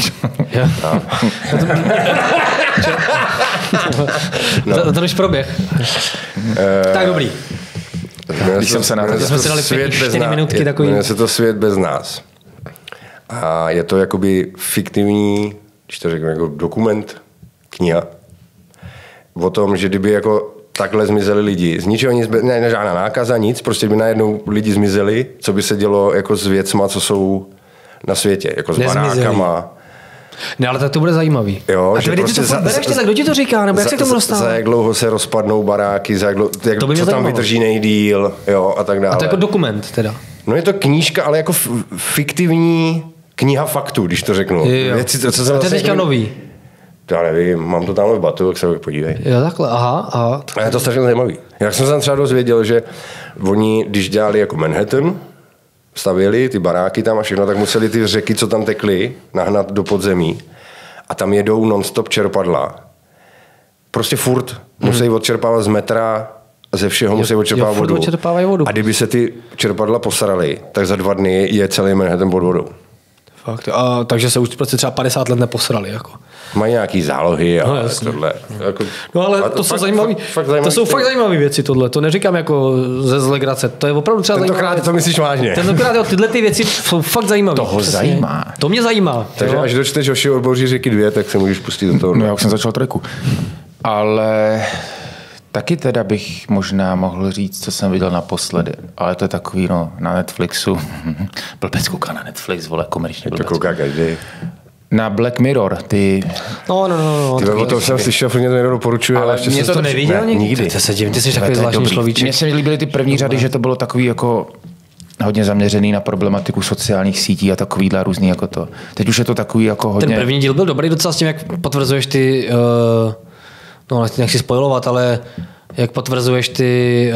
B: To už proběh. Tak dobrý.
A: Když jsem se
B: jsme si dali 4 minutky takový.
C: Jmenuje se to Svět bez nás. A je to jakoby fiktivní, když to řeknu, jako dokument, kniha, o tom, že kdyby jako takhle zmizeli lidi, z ničeho nic, ne žádná nákaza, nic, prostě by najednou lidi zmizeli, co by se dělo jako s věcma, co jsou na světě, jako s barákama.
B: Ne, ale tak to bude zajímavý.
C: Jo,
B: a ty prostě to bereš, kdo ti to říká, nebo jak se k tomu dostává?
C: Za jak dlouho se rozpadnou baráky, co tam vydrží nejdýl, jo, a tak dále.
B: A to jako dokument teda?
C: No je to knížka, ale jako fiktivní kniha faktů, když to řeknu.
B: Věci, to je teďka nový.
C: Já nevím, mám to tam v batu, tak se podívej.
B: Jo, takhle, aha.
C: A je to strašně zajímavý. Jak jsem se tam třeba dozvěděl, že oni, když dělali jako Manhattan, stavěli ty baráky tam a všechno, tak museli ty řeky, co tam tekly, nahnat do podzemí. A tam jedou non-stop čerpadla. Prostě furt. Musí odčerpávat z metra, ze všeho musí odčerpávat vodu. A kdyby se ty čerpadla posraly, tak za 2 dny je celý Manhattan pod vodou.
B: Fakt, takže se už prostě třeba 50 let neposrali. Jako.
C: Mají nějaký zálohy a tohle. Jako,
B: no ale to jsou zajímavé. To jsou fakt zajímavé věci tohle. To neříkám jako ze zlegrace. To je opravdu třeba zajímavé.
C: Tentokrát to myslíš vážně.
B: Tentokrát tyhle ty věci jsou fakt zajímavé.
A: Toho zajímá.
B: To mě zajímá.
C: Takže až dočteš Hoši od Bobří řeky 2, tak se můžeš pustit do toho.
A: No já už jsem začal 3. Ale taky teda bych možná mohl říct, co jsem viděl naposledy. Ale to je takový, no, na Netflixu. Blbec kouká na Netflix, vole, komerčně blbec.
C: To kouká každý.
A: Na Black Mirror, ty...
B: No.
C: Ty o tom jsem slyšel, protože mě to někdo doporučuje, ale ještě
B: Mě
C: jsem
B: to neviděl
C: nikdy.
B: Ty jsi takový zvláštní slovíček.
A: Mně se líbily ty první řady, že to bylo takový jako hodně zaměřený na problematiku sociálních sítí a takovýhle různý jako to. Teď už je to takový jako hodně...
B: Ten první díl byl dobrý docela s tím, jak potvrzuješ ty... No, nechci spoilovat, ale jak potvrzuješ ty...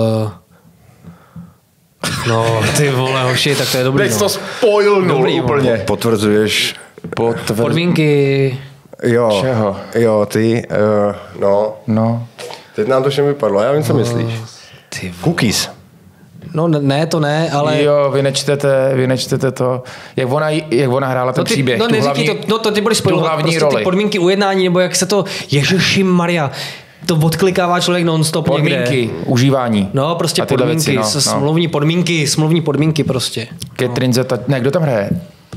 B: No, ty vole, hoši, tak to je dobrý.
A: Teď to spoilnul úplně.
C: Potvrzuješ...
B: Podmínky...
C: Jo,
A: Čeho?
C: jo, ty,
A: No.
C: Teď nám to všem vypadlo, já vím, co myslíš.
B: Ty
C: Cookies.
B: No ne, to ne, ale...
A: Jo, vy nečtete to, jak ona hrála ten příběh.
B: No neříkej to, ty budeš spojovat
A: hlavní
B: prostě
A: roli.
B: ty podmínky ujednání, nebo jak se to, Ježiši Maria, to odklikává člověk non-stop
A: Podmínky,
B: někde.
A: užívání.
B: No, prostě
A: a tyhle
B: podmínky,
A: věci,
B: smluvní podmínky prostě.
A: Catherine Zeta, ne, kdo tam hraje?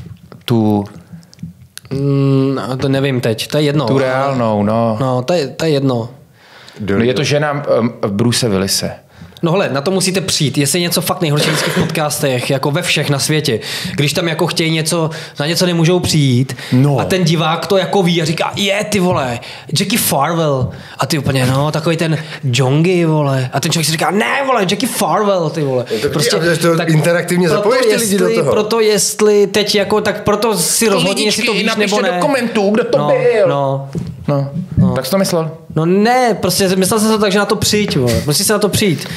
B: To nevím teď, to je jedno.
A: Tu reálnou, no.
B: No, to je jedno.
A: No, je to žena Bruce Willise.
B: No hele, na to musíte přijít. Jestli je něco fakt nejhorší vždycky v podcastech, jako ve všech na světě. Když tam jako chtějí na něco nemůžou přijít
A: No.
B: a ten divák to jako ví a říká, ty vole, Jackie Farwell. A ty úplně, no, takový ten Jongy, vole. A ten člověk si říká, ne, vole, Jackie Farwell, ty vole.
C: Prostě, to tak interaktivně zapoješ ty lidi do toho.
B: Proto jestli teď jako, tak proto si rozhodni, jestli to víš nebo ne.
A: do komentů, kdo to byl.
B: No.
A: Tak jsi to myslel?
B: No ne, prostě myslel jsem to tak, že na to přijď, vole. Musí se na to přijít.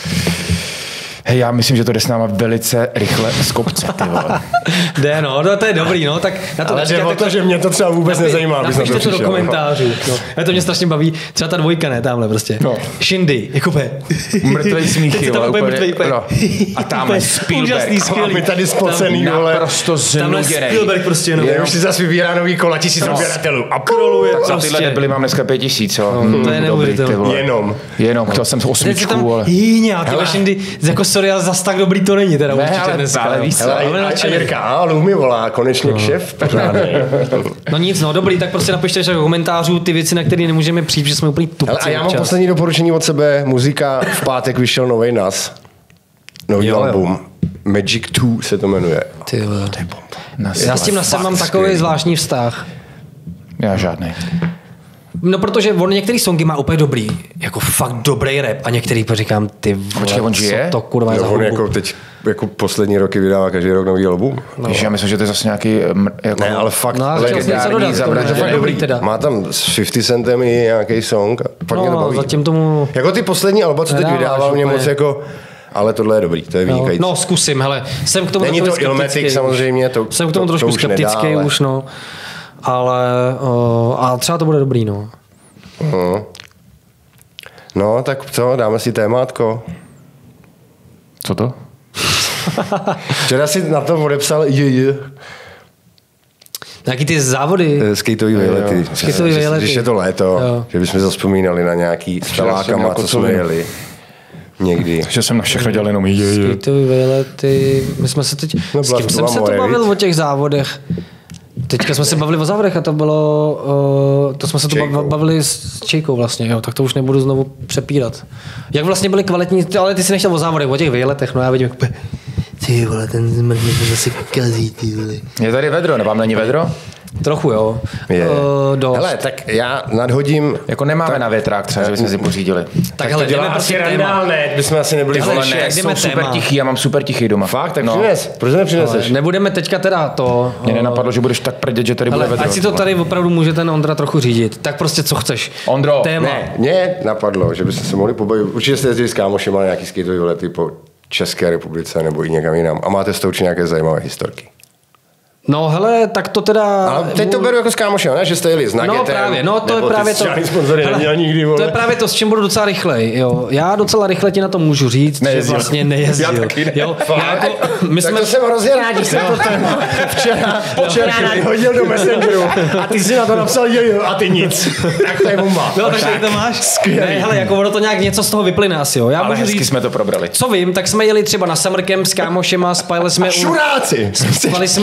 A: Hej, já myslím, že to jde s náma velice rychle z kopce, ty vole.
B: Jde, no, to je dobrý, no, tak na to
C: Ale jde o to, že mě to třeba vůbec nezajímá.
B: Napište to do komentářů. No. To mě strašně baví. Třeba ta dvojka, ne, tamhle prostě.
A: No.
B: Shindy, Jakoby.
A: Mrtvej smích,
B: Teď tam úplně mrtvej.
A: No. A tamhle Spielberg.
B: Úžasný, skvělý.
C: My tady spocený, vole.
A: Naprosto
B: Tamhle
A: znuděnej.
B: Spielberg prostě, no.
C: Už si zase vybírá nový kola, 1000 odběratelů. A
B: Kroluje
A: Tak za
B: prostě.
A: tyhle debily mám dneska 5000, jo.
B: To je neuvěřitelné.
C: Jenom.
A: Chtěl jsem osmičku, ale...
B: Jíňa, ty Shindy, jako sorry, ale zas tak dobrý to není, teda určitě
A: ale
B: dneska.
A: ale víš co?
C: A Jirka, ale mi volá, konečně kšef.
B: No nic, no dobrý, tak prostě napište do komentářů ty věci, na které nemůžeme přijít, že jsme úplně tupci.
C: A já mám
B: občas.
C: poslední doporučení od sebe. Muzika, v pátek vyšel nový NAS. Nový album. Magic 2 se to jmenuje.
B: Ty vole.
A: Nas.
B: Já s tím nasem mám takový zvláštní vztah.
A: Já žádnej.
B: No protože on některý songy má úplně dobrý, jako fakt dobrý rap a některý říkám, ty
A: Počkej, on
B: vole,
A: žije?
B: co to kurva je za
C: On
B: hudbu.
C: jako teď jako poslední roky vydává každý rok nový album.
A: Víš, já myslím, že to je zase nějaký... Jako,
C: Ne, ale fakt
B: No, ale chtěl jsem něco dodat,
A: legendární
B: to je fakt dobrý teda.
C: Má tam s 50 Centem i nějaký song. A fakt mě to
B: No,
C: baví.
B: zatím tomu...
C: Jako ty poslední alba, co teď
B: Nedáváš
C: vydával, mě
B: úplně.
C: moc jako... Ale tohle je dobrý, to je vynikající.
B: No, zkusím, hele, jsem k tomu
C: Není
B: takový
C: to Illmatic
B: skeptický
C: samozřejmě,
B: už.
C: to-
B: Jsem k tomu
C: to
B: trošku
C: už nedá,
B: skeptický
C: ale-
B: už, no. Ale a třeba to bude dobrý, no.
C: No, tak co, dáme si témátko.
A: Co to?
C: Včera si na to odepsal
B: Nějaký ty závody.
C: skateový výlety.
B: Skateový výlety.
C: Když je to léto,
B: Jo.
C: že bychom zazpomínali na nějaký s pelákama,
A: měl
C: co jsme
A: kocovinu.
C: jeli. Někdy.
A: Že jsem na všechno dělal jenom
B: Skateový výlety. My jsme se teď...
C: No,
B: s
C: byla
B: kým
C: to
B: jsem se to
C: Moravit.
B: bavil o těch závodech? Teďka jsme se bavili o závodech a to bylo... to jsme se to
C: Čejkou.
B: bavili s Čejkou vlastně, jo, tak to už nebudu znovu přepírat. Jak vlastně byly kvalitní, ale ty si nechtěl o závodech, o těch výletech, no já vidím, jak ty vole, ten zmrdně to zase kazí, ty vole.
A: Je tady vedro, nevám není vedro?
B: Trochu jo.
C: Je.
B: Dost.
C: Hele, tak já nadhodím...
A: Jako nemáme na větrák třeba, že bychom si pořídili.
B: tak hele, jdeme prostě téma.
C: ne? Bychom asi nebyli
B: Hele,
C: vole,
B: ještě,
C: ne.
B: jak jdeme
A: Jsou super
B: téma.
A: tichý, já mám super tichý doma.
C: Fakt, tak
A: no.
C: přines. Proč to nepřineseš?
B: Nebudeme teďka teda to...
A: Mě nenapadlo, že budeš tak prdět, že tady bude
B: Ale
A: vedro.
B: ať si to tady opravdu může ten Ondra trochu řídit. Tak prostě co chceš.
A: Ondro.
B: Téma.
C: Ne, mě napadlo, že byste se mohli pobavit. Určitě jste jezdili s kámošema na nějaký skateový lety po České republice nebo i někam jinam. A máte z toho určitě nějaké zajímavé historky.
B: No hele, tak to teda...
C: Ale teď to beru jako s kámošem, ne? Že jste jeli s Nuggetem.
B: No právě, no to je
C: nebo ty
B: právě to.
C: žádný sponzory
B: Hele,
C: neměl nikdy, vole.
B: to je právě to, s čím budu docela rychlej. Jo. Já docela rychle ti na to můžu říct,
A: Nejezdil.
B: že vlastně nejezdil.
A: Já taky ne.
B: Jo, já jako, my
C: Tak
B: jsme...
C: to jsem hrozně rád, že jste to téma včera hodil do Messengeru a ty si na to napsal a ty nic. Tak to je bomba.
B: No, tak tady to máš.
C: Skvělý.
B: Ne, hele, jako ono to nějak něco z toho vyplyne asi, jo. Já
A: Ale
B: můžu
A: hezky
B: říct,
A: jsme to probrali.
B: co vím, tak jsme jeli třeba na Summer Camp s kámošema, spali jsme
C: Šuráci!
B: spali jsme tehdy u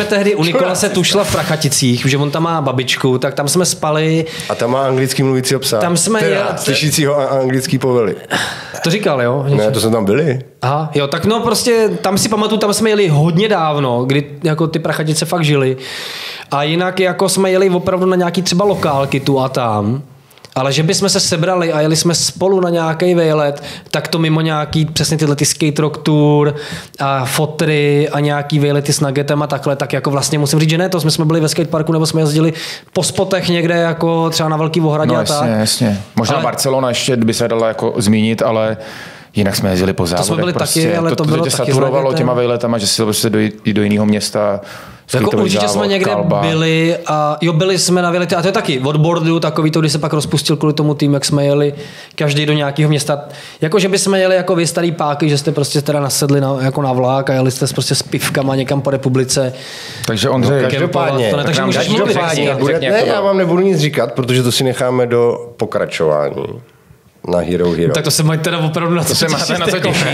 B: Nikola se tušla v Prachaticích, že on tam má babičku, tak tam jsme spali.
C: A tam má anglicky mluvícího psa.
B: Tam jsme
C: slyšícího anglický povely.
B: To říkal, jo?
C: Ne, to jsme tam byli.
B: Aha, jo, tak no prostě, tam si pamatuju, tam jsme jeli hodně dávno, kdy jako ty Prachatice fakt žili. A jinak jako jsme jeli opravdu na nějaký třeba lokálky tu a tam. Ale že bychom se sebrali a jeli jsme spolu na nějaký vejlet, tak to mimo nějaký přesně tyhle ty skate rock tour a fotry a nějaký vejlety s Nuggetem a takhle, tak jako vlastně musím říct, že ne, to jsme byli ve skateparku nebo jsme jezdili po spotech někde jako třeba na Velký Ohradě a tak.
A: Jasně. Možná ale Barcelona ještě by se dala jako zmínit, ale jinak jsme jezdili po závodech.
B: To jsme byli
A: prostě.
B: taky, ale to bylo
A: tě
B: taky
A: saturovalo těma vejletama, že si prostě do jiného města.
B: Jako určitě jsme někde byli a jo, byli jsme na vejlety a to je taky od bordu takový to, když se pak rozpustil kvůli tomu tým, jak jsme jeli každý do nějakého města. Jako, že bychom jeli jako vy starý páky, že jste prostě teda nasedli jako na vlak a jeli jste prostě s pivkama někam po republice.
A: Takže Ondřej,
C: každopádně,
B: takže můžeš mluvit.
C: Ne, já vám nebudu nic říkat, protože to si necháme do pokračování. Na Hero Hero.
B: Tak to se mají teda opravdu na
A: to se máte na co těšit.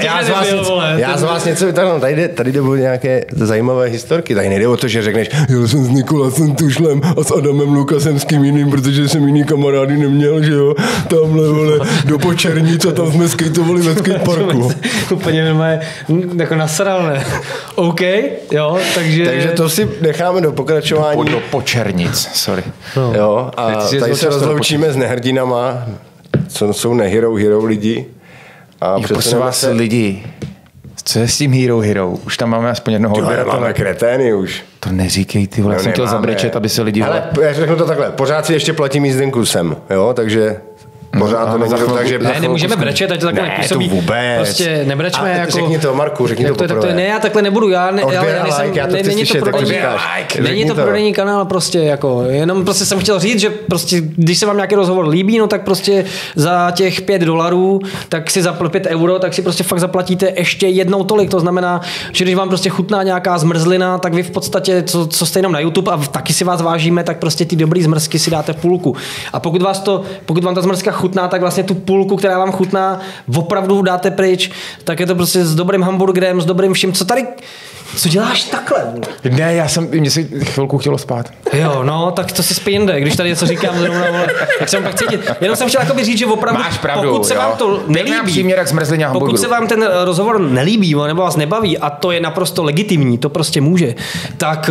C: Já z vás něco vytáhnu. Tady jde o nějaké zajímavé historky. Tady nejde o to, že řekneš, jel jsem s Nikolasem Tušlem a s Adamem Lukasem s kým jiným, protože jsem jiný kamarády neměl, že jo. Tamhle, vole, do Počernic a tam jsme skateovali ve skateparku.
B: Úplně jako nasral, ne? OK, jo, takže
C: to si necháme do pokračování.
A: Do Počernic, sorry.
C: No. Jo, a tady se rozloučíme s nehrdinama, co jsou hero lidi. A
A: prosím vás lidi, co je s tím Hero? Už tam máme aspoň jednoho odběratele.
C: Máme kretény už.
A: To neříkej, ty vole, jsem chtěl zabrečet, aby se lidi...
C: Ale já řeknu to takhle, pořád si ještě platím jízdenku sem, jo, takže... Pořád to není tak, že...
B: Ne, nemůžeme brečet, ať to takhle nepůsobí.
C: To vůbec.
B: Prostě nebrečme jako...
C: Řekni to, Marku, řekni to poprvé.
B: Ne, já takhle nebudu, já
C: nejsem... Není to
B: Není to prodejní kanál prostě jako, jenom prostě jsem chtěl říct, že prostě, když se vám nějaký rozhovor líbí, no tak prostě za těch $5, tak si za 5 euro, tak si prostě fakt zaplatíte ještě jednou tolik, to znamená, že když vám prostě chutná nějaká zmrzlina, tak vy v podstatě, co jste jenom na YouTube a taky si vás vážíme, tak prostě ty dobrý zmrzky si dáte půlku. A pokud vám ta zmrzka chutná, tak vlastně tu půlku, která vám chutná, opravdu dáte pryč, tak je to prostě s dobrým hamburgerem, s dobrým vším. Co děláš takhle?
A: Ne, mě si chvilku chtělo spát.
B: Jo, no, tak to si spí jinde, když tady něco říkám zrovna, tak jsem pak cítit. Jenom jsem chtěl jakoby říct, že opravdu,
A: máš pravdu,
B: pokud se vám to nelíbí, pokud se vám ten rozhovor nelíbí, nebo vás nebaví, a to je naprosto legitimní, to prostě může, tak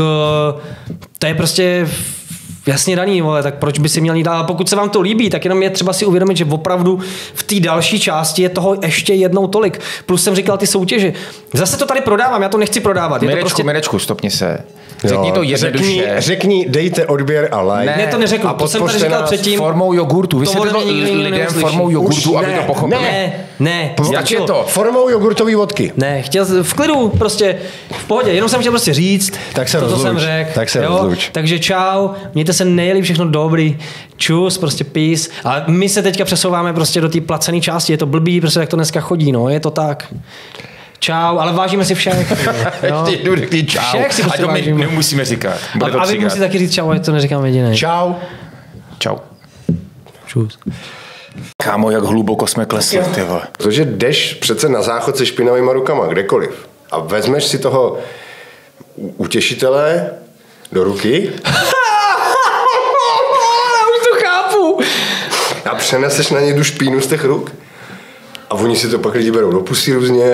B: to je prostě jasně daný, vole, tak proč by si měl jít dál? A pokud se vám to líbí, tak jenom je třeba si uvědomit, že opravdu v té další části je toho ještě jednou tolik. Plus jsem říkal ty soutěže. Zase to tady prodávám, já to nechci prodávat.
A: Mirečku, stopni se. Řekni to jednoduše.
C: Řekni, dejte odběr a like.
B: Ne, to neřeknu, to jsem tady říkal předtím.
A: Formou jogurtu. Vysvětli lidem formou jogurtu, aby to pochopili.
B: Ne.
A: Jak je to?
C: Formou jogurtový vodky.
B: Ne, chtěl v klidu, prostě v pohodě, jenom jsem chtěl prostě říct,
C: tak se rozluč.
B: Jsem řekl.
C: Tak se rozluč.
B: Takže čau, mějte se nejlíp, všechno dobrý, čus, prostě peace. A my se teďka přesouváme prostě do té placené části, je to blbý, prostě jak to dneska chodí, no, je to tak. Čau, ale vážíme si všech.
A: Ještě jdu řekni čau.
B: Všech si prostě
A: vážíme. Nemusíme říkat.
B: A vy musíte taky říct čau, ať to neříkám jedinej.
C: Čau.
A: Čau.
B: Čus.
A: Kámo, jak hluboko jsme klesli, ty vole.
C: Protože jdeš přece na záchod se špinavýma rukama, kdekoliv. A vezmeš si toho utěšitele do ruky.
B: Já už to chápu.
C: A přeneseš na ně tu špínu z těch ruk. A oni si to pak lidi berou do pusy různě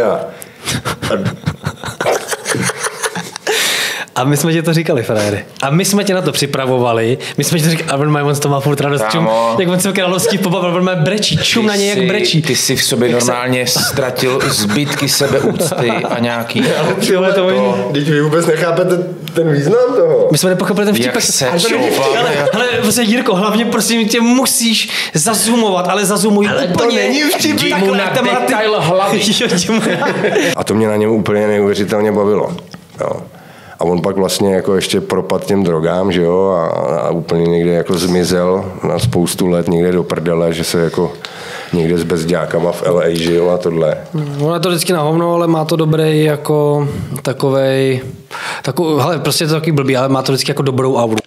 B: A my jsme ti to říkali, frajere. A my jsme tě na to připravovali. My jsme ti to říkali, a on to má furt radost. Čum, jak on se královský pobavil, on má brečí. Čum na něj, jak brečí.
A: Ty si v sobě normálně ztratil zbytky sebeúcty a nějaký...
C: Teď vy vůbec nechápete ten význam toho.
B: My jsme nepochopili ten vtipek. Ale prostě Jirko, hlavně prosím tě musíš zazoomovat, ale zazoomuj úplně.
C: To není vtip.
A: Jdi mu na detail hlavy.
C: A to mě na něm úplně neuvěřitelně bavilo. Jo. A on pak vlastně jako ještě propad těm drogám, že jo, a úplně někde jako zmizel na spoustu let, někde do prdele, že se jako někde s bezďákama v LA žil a tohle.
B: Ono je to vždycky na hovno, ale má to dobrý jako takovej, hele, prostě je to taky blbý, ale má to vždycky jako dobrou auru.